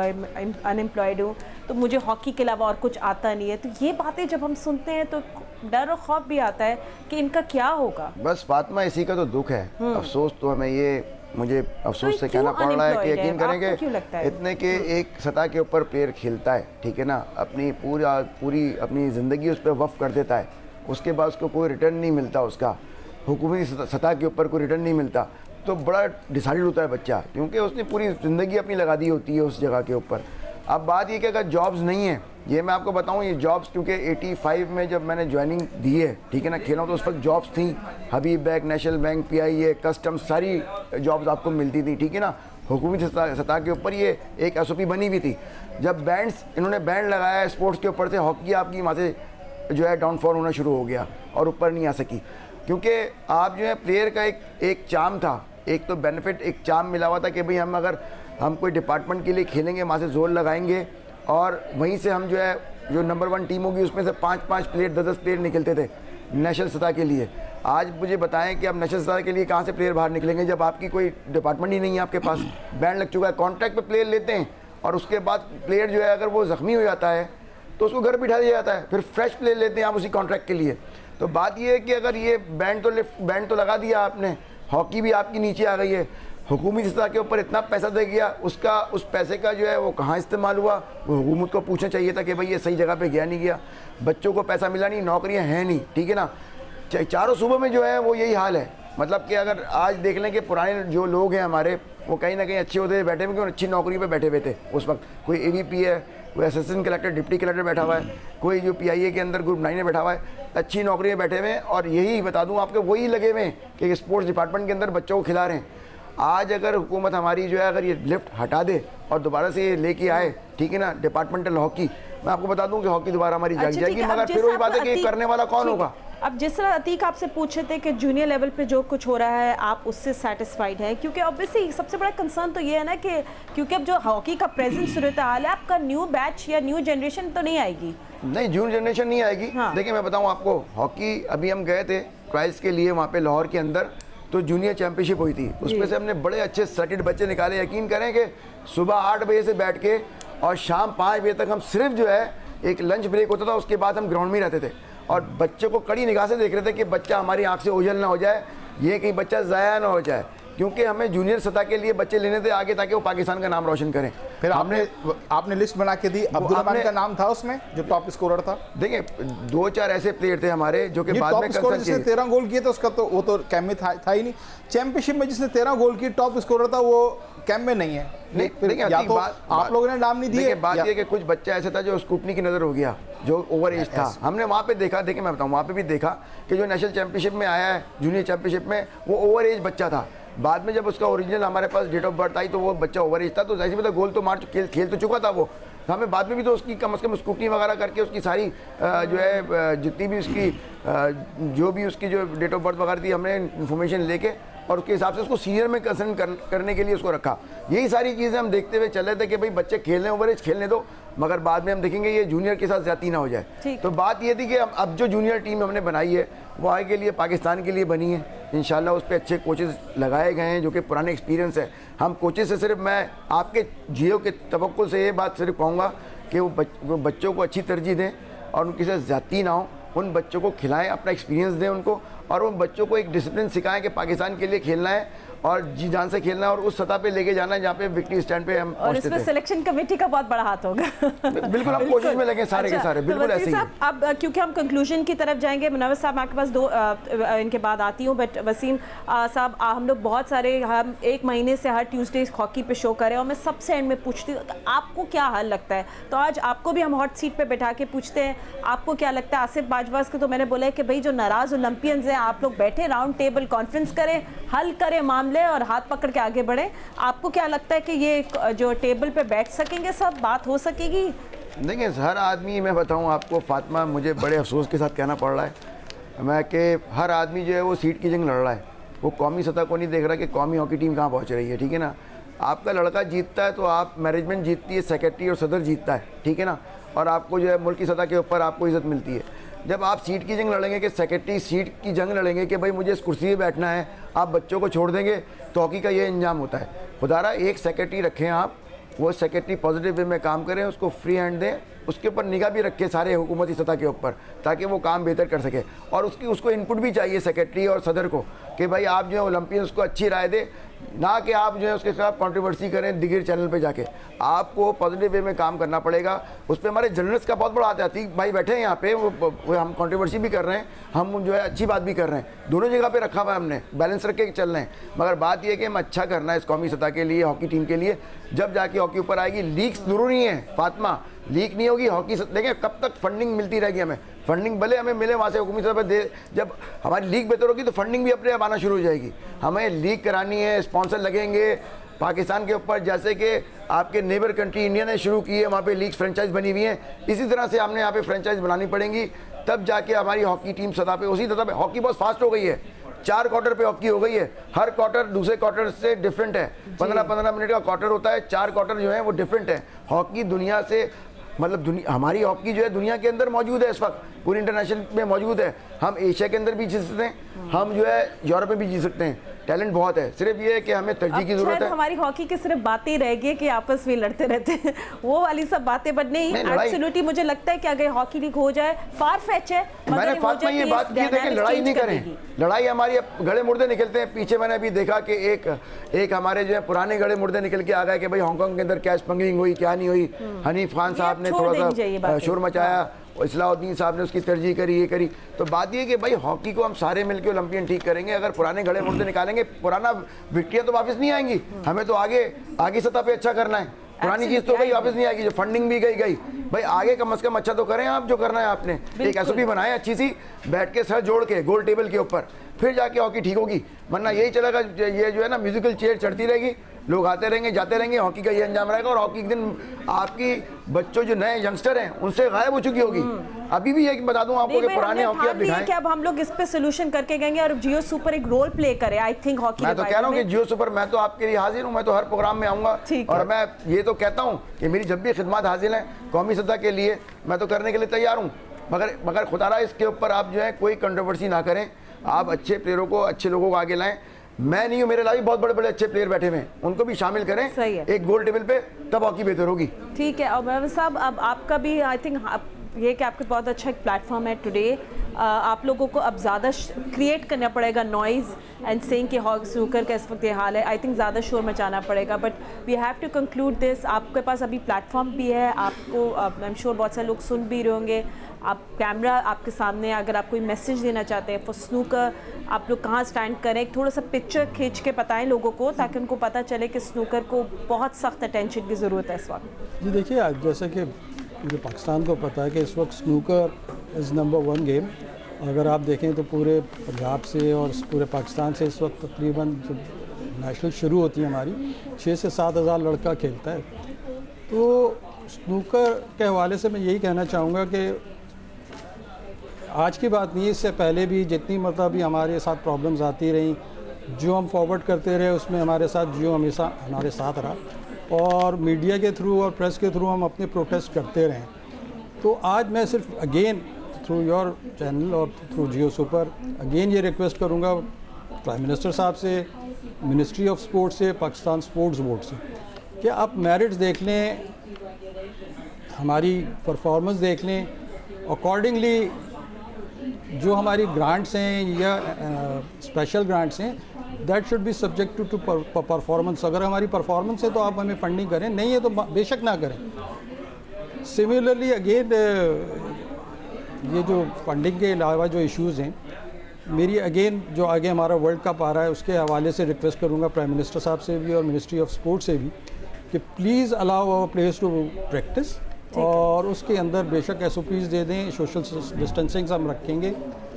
अनएम्प्लॉयड हूँ, तो मुझे हॉकी के अलावा और कुछ आता नहीं है। तो ये बातें जब हम सुनते हैं तो डर और खौफ भी आता है कि इनका क्या होगा। बस फातिमा इसी का तो दुख है, अफसोस तो हमें ये मुझे अफसोस से कहना पड़ रहा है कि यकीन करेंगे इतने के एक सतह के ऊपर प्लेयर खेलता है, ठीक है ना, अपनी पूरी अपनी ज़िंदगी उस पर वफ़ कर देता है, उसके बाद उसको कोई रिटर्न नहीं मिलता, उसका हुकूमती सतह के ऊपर कोई रिटर्न नहीं मिलता, तो बड़ा डिसाइडेड होता है बच्चा, क्योंकि उसने पूरी ज़िंदगी अपनी लगा दी होती है उस जगह के ऊपर। अब बात ये कि अगर जॉब्स नहीं है, ये मैं आपको बताऊं, ये जॉब्स क्योंकि 85 में जब मैंने ज्वाइनिंग दी है, ठीक है ना, खेला तो उस वक्त जॉब्स थी, Habib bank, national bank, PIA, customs, सारी जॉब्स आपको मिलती थी, ठीक है ना, हुकूमती सतह के ऊपर ये एक SOP बनी हुई थी। जब इन्होंने बैंड लगाया स्पोर्ट्स के ऊपर से, हॉकी आपकी वहाँ से जो है डाउनफॉल होना शुरू हो गया और ऊपर नहीं आ सकी, क्योंकि आप जो है प्लेयर का एक चार्म था, एक तो बेनिफिट, एक चार्म मिला हुआ था कि भाई हम कोई डिपार्टमेंट के लिए खेलेंगे, वहाँ से जोर लगाएंगे और वहीं से हम जो नंबर 1 टीम होगी उसमें से 5-5 प्लेयर, 10-10 प्लेयर निकलते थे नेशनल सतह के लिए। आज मुझे बताएं कि अब नेशनल सतह के लिए कहाँ से प्लेयर बाहर निकलेंगे जब आपकी कोई डिपार्टमेंट ही नहीं है, आपके पास बैंड लग चुका है, कॉन्ट्रैक्ट पे प्लेयर लेते हैं और उसके बाद प्लेयर जो है अगर वो ज़ख्मी हो जाता है तो उसको घर बिठा दिया जाता है, फिर फ्रेश प्लेयर लेते हैं आप उसी कॉन्ट्रैक्ट के लिए। तो बात ये है कि अगर ये बैंड तो लगा दिया आपने, हॉकी भी आपकी नीचे आ गई है, हुकूमती सतह के ऊपर इतना पैसा दे गया, उस पैसे का जो है वो कहाँ इस्तेमाल हुआ, वो हुकूमत को पूछना चाहिए था कि भाई ये सही जगह पे गया नहीं गया। बच्चों को पैसा मिला नहीं, नौकरियां हैं नहीं, ठीक है ना, चारों सूबों में जो है वो यही हाल है। मतलब कि अगर आज देख लें कि पुराने जो लोग हैं हमारे, वो कहीं ना कहीं अच्छे होते बैठे हुए, अच्छी नौकरी पर बैठे हुए थे उस वक्त, कोई AVP है, कोई असिस्टेंट कलेक्टर, डिप्टी कलेक्टर बैठा हुआ है, कोई जो PIA के अंदर ग्रुप 9 में बैठा हुआ है, अच्छी नौकरी में बैठे हुए हैं, और यही बता दूं आपको वही लगे हुए हैं कि स्पोर्ट्स डिपार्टमेंट के अंदर बच्चों को खिला रहे हैं। आज अगर हुकूमत हमारी जो है अगर ये लिफ्ट हटा दे और दोबारा से ये लेके आए, ठीक है ना, डिपार्टमेंटल हॉकी, मैं आपको बता दूं कि हॉकी दोबारा हमारी जाग जाएगी, मगर फिर वही बात है कि करने वाला कौन होगा। अब जिस तरह अतीक आपसे पूछे थे कि जूनियर लेवल पे जो कुछ हो रहा है आप उससे सेटिस्फाइड हैं, क्योंकि ऑब्वियसली सबसे बड़ा कंसर्न तो ये है ना कि क्योंकि अब जो हॉकी का प्रेजेंट सूरत हाल है, आपका न्यू बैच या न्यू जनरेशन तो नहीं आएगी। नहीं, न्यू जनरेशन नहीं आएगी। हाँ। देखिए मैं बताऊँ आपको, हॉकी अभी हम गए थे ट्रायल्स के लिए वहाँ पे लाहौर के अंदर, तो जूनियर चैंपियनशिप हुई थी, उसमें से हमने बड़े अच्छे सर्किट बच्चे निकाले। यकीन करें कि सुबह 8 बजे से बैठ के और शाम 5 बजे तक हम सिर्फ जो है एक लंच ब्रेक होता था, उसके बाद हम ग्राउंड में रहते थे और बच्चों को कड़ी निगाह से देख रहे थे कि बच्चा हमारी आंख से ओझल ना हो जाए, ये कहीं बच्चा ज़ाया ना हो जाए, क्योंकि हमें जूनियर सतह के लिए बच्चे लेने थे आगे ताकि वो पाकिस्तान का नाम रोशन करें। फिर आपने लिस्ट बना के दी, अब्दुल रहमान का नाम था उसमें जो टॉप स्कोरर था। देखिए 2-4 ऐसे प्लेयर थे हमारे जो कि बाद में जिसने 13 गोल किए थे, उसका तो वो तो कैंप में था ही नहीं। चैंपियनशिप में जिसने 13 गोल किए टॉप स्कोरर था, वो कैंप में नहीं है। या तो आप लोगों ने नाम नहीं दिए। बात ये कि कुछ बच्चा ऐसा था जो स्कूटनी की नज़र हो गया, जो ओवर एज था, हमने वहाँ पे देखा। देखिए मैं बताऊँ, वहाँ पे भी देखा कि जो नेशनल चैंपियनशिप में आया है, जूनियर चैंपियनशिप में, वो ओवर एज बच्चा था, बाद में जब उसका ओरिजिनल हमारे पास डेट ऑफ बर्थ आई तो वो बच्चा ओवर एज था, तो जैसे मतलब गोल तो मार खेल तो चुका था वो, तो हमें बाद में भी तो उसकी कम से कम स्क्रूटनी वगैरह करके उसकी सारी जो है जितनी भी उसकी जो भी उसकी जो डेट ऑफ बर्थ वगैरह थी हमने इन्फॉर्मेशन लेके और उसके हिसाब से उसको सीनियर में कंसर्न करने के लिए उसको रखा। यही सारी चीज़ें हम देखते हुए चले थे कि भाई बच्चे खेलने ओवर एज खेलने दो, मगर बाद में हम देखेंगे ये जूनियर के साथ ज्यादती ना हो जाए। तो बात ये थी कि अब जो जूनियर टीम हमने बनाई है वो आगे के लिए पाकिस्तान के लिए बनी है। इंशाल्लाह उस पर अच्छे कोचेस लगाए गए हैं जो कि पुराने एक्सपीरियंस है। हम कोचेस से सिर्फ मैं आपके जियो के तवक्कुल से ये बात सिर्फ कहूँगा कि वो बच्चों को अच्छी तरजीह दें और उनके साथ ज्यादती ना हो, उन बच्चों को खिलाएं, अपना एक्सपीरियंस दें उनको, और उन बच्चों को एक डिसिप्लिन सिखाएं कि पाकिस्तान के लिए खेलना है और जी जान से खेलना है और उस सतह पे लेके जाना है जहाँ पे विक्ट्री स्टैंड पे हम और इसमें सिलेक्शन कमेटी का बहुत बड़ा हाथ होगा। बिल्कुल हम कोशिश में लगे सारे के सारे, बिल्कुल ऐसे ही। अब क्योंकि हम कंक्लूजन की तरफ जाएंगे, मुनव्वर साहब मैं आपके पास दो इनके बाद आती हूँ, बट वसीम साहब हम लोग बहुत सारे हम 1 महीने से हर ट्यूसडे हॉकी पे शो करें और मैं सबसे एंड में पूछती हूँ आपको क्या हल लगता है, तो आज आपको भी हम हॉट सीट पे बैठा के पूछते हैं आपको क्या लगता है। आसिफ बाजवास को तो मैंने बोला है कि भाई जो नाराज ओलंपियंस हैं आप लोग बैठे राउंड टेबल कॉन्फ्रेंस करें, हल करें मामले और हाथ पकड़ के आगे बढ़े। आपको क्या लगता है कि ये जो टेबल पे बैठ सकेंगे, सब बात हो सकेगी? देखिए हर आदमी, मैं बताऊं आपको फातिमा, मुझे बड़े अफसोस के साथ कहना पड़ रहा है मैं कि हर आदमी जो है वो सीट की जंग लड़ रहा है, वो कौमी सतह को नहीं देख रहा कि कौमी हॉकी टीम कहाँ पहुँच रही है। ठीक है ना, आपका लड़का जीतता है तो आप मैनेजमेंट जीतती है, सेक्रेटरी और सदर जीतता है, ठीक है ना, और आपको जो है मुल्क की सतह के ऊपर आपको इज़्ज़त मिलती है। जब आप सीट की जंग लड़ेंगे कि सेक्रेटरी सीट की जंग लड़ेंगे कि भाई मुझे इस कुर्सी पे बैठना है, आप बच्चों को छोड़ देंगे, तो हॉकी का ये अंजाम होता है। खुदारा एक सेक्रेटरी रखें आप, वो सेक्रेटरी पॉजिटिव वे में काम करें, उसको फ्री हैंड दें, उसके ऊपर निगाह भी रखें सारे हुकूमती सतह के ऊपर, ताकि वो काम बेहतर कर सके। और उसको इनपुट भी चाहिए सेक्रेटरी और सदर को कि भाई आप जो है ओलंपियंस को अच्छी राय दे, ना कि आप जो है उसके खिलाफ कंट्रोवर्सी करें दिगर चैनल पे जाके। आपको पॉजिटिव वे में काम करना पड़ेगा। उस पर हमारे जर्नलिस्ट का बहुत बड़ा हाथ है। अतीक भाई बैठे हैं यहाँ पे, वो हम कंट्रोवर्सी भी कर रहे हैं, हम जो है अच्छी बात भी कर रहे हैं, दोनों जगह पे रखा हुआ है हमने, बैलेंस रख के चल रहे हैं। मगर बात यह है कि हम अच्छा करना है इस कौमी सतह के लिए, हॉकी टीम के लिए। जब जाके हॉकी ऊपर आएगी, लीक्स जरूरी है फातिमा, लीक नहीं होगी हॉकी। देखें कब तक फंडिंग मिलती रहेगी हमें, फंडिंग भले हमें मिले वहाँ से हुकूमत सतह पर दे, जब हमारी लीग बेहतर होगी तो फंडिंग भी अपने आप आना शुरू हो जाएगी। हमें लीग करानी है, स्पॉन्सर लगेंगे पाकिस्तान के ऊपर, जैसे कि आपके नेबर कंट्री इंडिया ने शुरू की है, वहाँ पे लीग फ्रेंचाइज बनी हुई है, इसी तरह से हमने यहाँ पे फ्रेंचाइज बनानी पड़ेंगी, तब जाके हमारी हॉकी टीम सतह पे उसी सतह पे। हॉकी बहुत फास्ट हो गई है, 4 क्वार्टर पे हॉकी हो गई है, हर क्वार्टर दूसरे क्वार्टर से डिफरेंट है, 15-15 मिनट का क्वार्टर होता है, 4 क्वार्टर जो है वो डिफरेंट है। हॉकी दुनिया से मतलब हमारी हॉकी जो है दुनिया के अंदर मौजूद है, इस वक्त पूरी इंटरनेशनल में मौजूद है। हम एशिया के अंदर भी जी सकते हैं, हम जो है यूरोप में भी जी सकते हैं, टैलेंट बहुत है, सिर्फ ये है कि हमें तरजीह की जरूरत है। हमारी हॉकी की सिर्फ बातें रह गई कि आपस में लड़ते रहते हैं, वो वाली सब बातें, बट नहीं एब्सोल्युटली मुझे लगता है कि अगर हॉकी लीग हो जाए, फार फेच है। मैंने फातिमा ये बात की है कि लड़ाई नहीं करें, लड़ाई हमारी गड़े मुर्दे निकलते हैं पीछे। मैंने अभी देखा कि एक हमारे जो है पुराने गड़े मुर्दे निकल के आ गए कि भाई हांगकांग के अंदर क्या स्मगलिंग हुई, क्या नहीं हुई। हनीफ खान साहब ने थोड़ा सा शोर मचाया, इस्लाउद्दीन साहब ने उसकी तरजीह करी, ये करी। तो बात ये कि भाई हॉकी को हम सारे मिलकर ओलंपियन ठीक करेंगे। अगर पुराने गड़े मुर्दे निकालेंगे, पुराना विक्ट्रियाँ तो वापस नहीं आएंगी, हमें तो आगे सतह पे अच्छा करना है। पुरानी चीज़ तो भाई वापस नहीं आएगी, जो फंडिंग भी गई भाई, आगे कम से कम अच्छा तो करें आप, जो करना है आपने। एक एसओपी बनाए अच्छी सी, बैठ के सर जोड़ के गोल टेबल के ऊपर, फिर जाके हॉकी ठीक होगी। वरना यही चलेगा, ये जो है ना म्यूजिकल चेयर चढ़ती रहेगी, लोग आते रहेंगे जाते रहेंगे, हॉकी का ये अंजाम रहेगा। और हॉकी एक दिन आपकी बच्चों जो नए यंगस्टर हैं उनसे गायब हो चुकी होगी। अभी भी ये बता दूं आपको कि पुराने हॉकी आप दिखाएं कि अब हम लोग इस पे सोल्यूशन करके गएंगे और जियो सुपर एक रोल प्ले करे। आई थिंक हॉकी, मैं तो कह रहा हूं कि जियो सुपर, मैं तो आपके लिए हाजिर हूं, मैं तो हर प्रोग्राम में आऊंगा। और मैं ये तो कहता हूं कि मेरी जब भी खिदमत हाजिर है कौमी सतह के लिए, मैं तो करने के लिए तैयार हूँ। मगर खुदारा इसके ऊपर आप जो है कोई कंट्रोवर्सी ना करें, आप अच्छे प्लेयरों को, अच्छे लोगों को आगे लाएं। मैं नहीं हूँ, मेरे लाइफ बहुत बड़े बड़े अच्छे प्लेयर बैठे हुए हैं, उनको भी शामिल करें एक गोल टेबल पे, तब हॉकी बेहतर होगी। ठीक है। और मुनव्वर साहब, अब आपका भी आई थिंक ये कि आपके बहुत अच्छा एक प्लेटफॉर्म है टुडे, आप लोगों को अब ज़्यादा क्रिएट करना पड़ेगा नॉइज़ एंड सेइंग कि हॉकी स्नूकर का इस वक्त ये हाल है। आई थिंक ज़्यादा शोर मचाना पड़ेगा, but we have to conclude this. आपके पास अभी प्लेटफॉर्म भी है, आपको आई एम श्योर बहुत सारे लोग सुन भी रहे होंगे। आप कैमरा आपके सामने, अगर आप कोई मैसेज देना चाहते हैं फॉर स्नूकर, आप लोग कहाँ स्टैंड करें, थोड़ा सा पिक्चर खींच के बताएं लोगों को, ताकि उनको पता चले कि स्नूकर को बहुत सख्त अटेंशन की ज़रूरत है इस वक्त। जी देखिए, जैसे कि पूरे पाकिस्तान को पता है कि इस वक्त स्नूकर इज़ नंबर 1 गेम। अगर आप देखें तो पूरे पंजाब से और पूरे पाकिस्तान से इस वक्त तकरीबन नेशनल शुरू होती है हमारी, 6 से 7 हज़ार लड़का खेलता है। तो स्नूकर के हवाले से मैं यही कहना चाहूँगा कि आज की बात नहीं, इससे पहले भी जितनी मतलब भी हमारे साथ प्रॉब्लम्स आती रहीं, जो हम फॉरवर्ड करते रहे उसमें हमारे साथ जियो हमेशा हमारे साथ रहा और मीडिया के थ्रू और प्रेस के थ्रू हम अपने प्रोटेस्ट करते रहे। तो आज मैं सिर्फ अगेन थ्रू योर चैनल और थ्रू जियो सुपर अगेन ये रिक्वेस्ट करूँगा प्राइम मिनिस्टर साहब से, मिनिस्ट्री ऑफ स्पोर्ट्स से, पाकिस्तान स्पोर्ट्स बोर्ड से, कि आप मेरिट्स देख लें, हमारी परफॉर्मेंस देख लें, अकॉर्डिंगली जो हमारी ग्रांट्स हैं या स्पेशल ग्रांट्स हैं that should be subject to performance. अगर हमारी परफॉर्मेंस है तो आप हमें फंडिंग करें, नहीं है तो बेशक ना करें। सिमिलरली अगेन ये जो फंडिंग के अलावा जो इश्यूज़ हैं, मेरी अगेन जो आगे हमारा वर्ल्ड कप आ रहा है उसके हवाले से रिक्वेस्ट करूँगा प्राइम मिनिस्टर साहब से भी और मिनिस्ट्री ऑफ स्पोर्ट्स से भी कि please allow our players to practice और उसके अंदर बेशक SOPs दे दें, सोशल डिस्टेंसिंग हम रखेंगे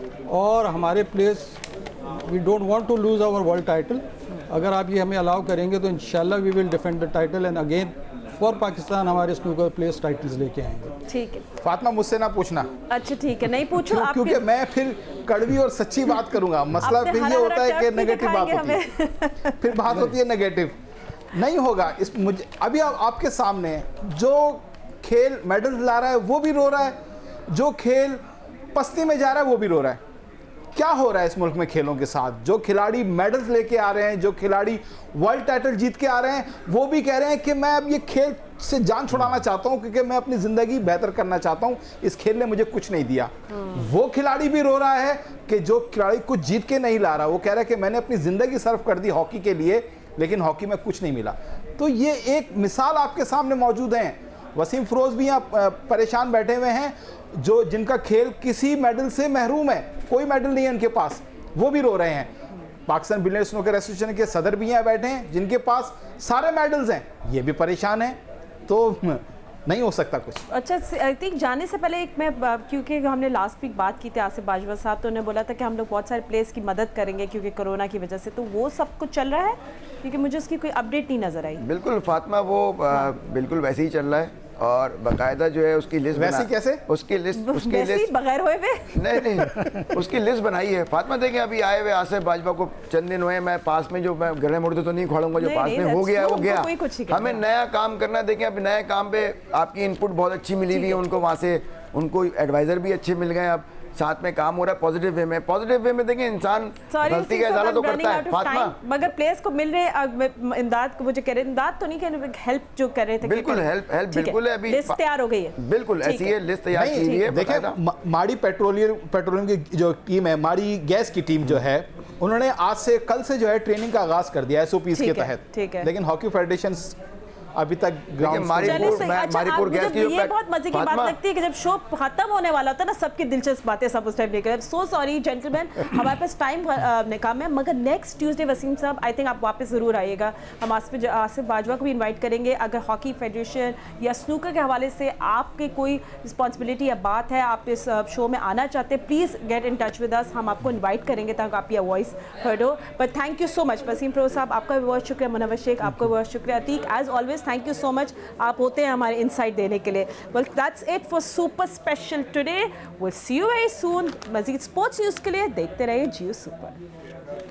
और हमारे players we don't want to lose our world title. अगर आप ये हमें अलाउ करेंगे तो इंशाल्लाह we will defend the title and again for Pakistan हमारे स्नूकर प्लेयर्स टाइटल्स लेके आएंगे। ठीक है फातिमा, मुझसे ना पूछना। अच्छा ठीक है, नहीं पूछो आप, क्योंकि मैं फिर कड़वी और सच्ची बात करूंगा। मसला फिर ये होता है कि नेगेटिव बात होती है, फिर बात होती है नेगेटिव। नहीं होगा इस मुझे अभी आपके सामने जो खेल मेडल ला रहा है वो भी रो रहा है, जो खेल पस्ती में जा रहा है वो भी रो रहा है। क्या हो रहा है इस मुल्क में खेलों के साथ? जो खिलाड़ी मेडल्स लेके आ रहे हैं, जो खिलाड़ी वर्ल्ड टाइटल जीत के आ रहे हैं, वो भी कह रहे हैं कि मैं अब ये खेल से जान छुड़ाना चाहता हूं क्योंकि मैं अपनी ज़िंदगी बेहतर करना चाहता हूं, इस खेल ने मुझे कुछ नहीं दिया। वो खिलाड़ी भी रो रहा है कि जो खिलाड़ी कुछ जीत के नहीं ला रहा, वो कह रहा है कि मैंने अपनी ज़िंदगी सर्व कर दी हॉकी के लिए, लेकिन हॉकी में कुछ नहीं मिला। तो ये एक मिसाल आपके सामने मौजूद है। वसीम फिरोज भी यहाँ परेशान बैठे हुए हैं, जो जिनका खेल किसी मेडल से महरूम है, कोई मेडल नहीं है उनके पास, वो भी रो रहे हैं। पाकिस्तान बिलियर्ड्स स्नूकर एसोसिएशन के सदर भी यहाँ बैठे हैं जिनके पास सारे मेडल्स हैं, ये भी परेशान हैं। तो नहीं हो सकता कुछ। अच्छा, आई थिंक जाने से पहले एक मैं, क्योंकि हमने लास्ट वीक बात की थी आसिफ बाजवा साहब, तो उन्होंने बोला था कि हम लोग बहुत सारे प्लेयर्स की मदद करेंगे क्योंकि कोरोना की वजह से, तो वो सब कुछ चल रहा है? क्योंकि मुझे उसकी कोई अपडेट नहीं नजर आई। बिल्कुल फातिमा, वो बिल्कुल वैसे ही चल रहा है और बाकायदा जो है उसकी लिस्ट वैसे कैसे? उसकी लिस्ट बगैर हुए नहीं उसकी लिस्ट बनाई है फातिमा। देखें अभी आए हुए आसिफ बाजवा को चंद दिन हुए, मैं पास में जो मैं गले मुड़ते तो नहीं खोलूंगा, जो पास में हो गया वो गया। हमें नया काम करना। देखें अभी नए काम पे आपकी इनपुट बहुत अच्छी मिली हुई है उनको, वहाँ से उनको एडवाइज़र भी अच्छे मिल गए, अब साथ में काम हो रहा है पॉजिटिव वे में। पॉजिटिव वे में देखें इंसान गलती का इजाला तो करता है फातिमा, मगर प्लेयर्स को मिल रहे इमदाद को, मुझे कह रहे इमदाद तो नहीं कह रहे, हेल्प जो कर रहे थे। बिल्कुल हेल्प बिल्कुल है, अभी लिस्ट तैयार हो गई है। बिल्कुल ऐसी है, लिस्ट तैयार की हुई है। देखिए माड़ी पेट्रोलियम की जो टीम है, माड़ी गैस की टीम जो है, उन्होंने आज से कल से जो है ट्रेनिंग का आगाज कर दिया SOPs के तहत, लेकिन हॉकी फेडरेशन अभी तक ग्राउंड मारीपुर गैस की ये बहुत मजे की बात लगती है कि जब शो खत्म होने वाला था ना, सबकी दिलचस्प बातें सब उस टाइम लेकर। सो सॉरी जेंटलमैन, हमारे पास टाइम कम है, मगर नेक्स्ट ट्यूसडे वसीम साहब आई थिंक आप वापस ज़रूर आइएगा। हम आसिफ बाजवा को भी इन्वाइट करेंगे। अगर हॉकी फेडरेशन या स्नूकर के हवाले से आपकी कोई रिस्पॉन्सिबिलिटी या बात है, आप इस शो में आना चाहते हैं, please get in touch with us, हम आपको इन्वाइट करेंगे ताकि आपकी वॉइस हर्ड हो। But thank you so much Wasim Feroze साहब, आपका भी बहुत शुक्रिया। मुनव्वर शेख, आपका बहुत शुक्रिया। Atiq, as always thank you so much, आप होते हैं हमारे इनसाइट देने के लिए। Well that's it for super special today. Will see you very soon. Majeed sports news के लिए देखते रहिए जियो सुपर।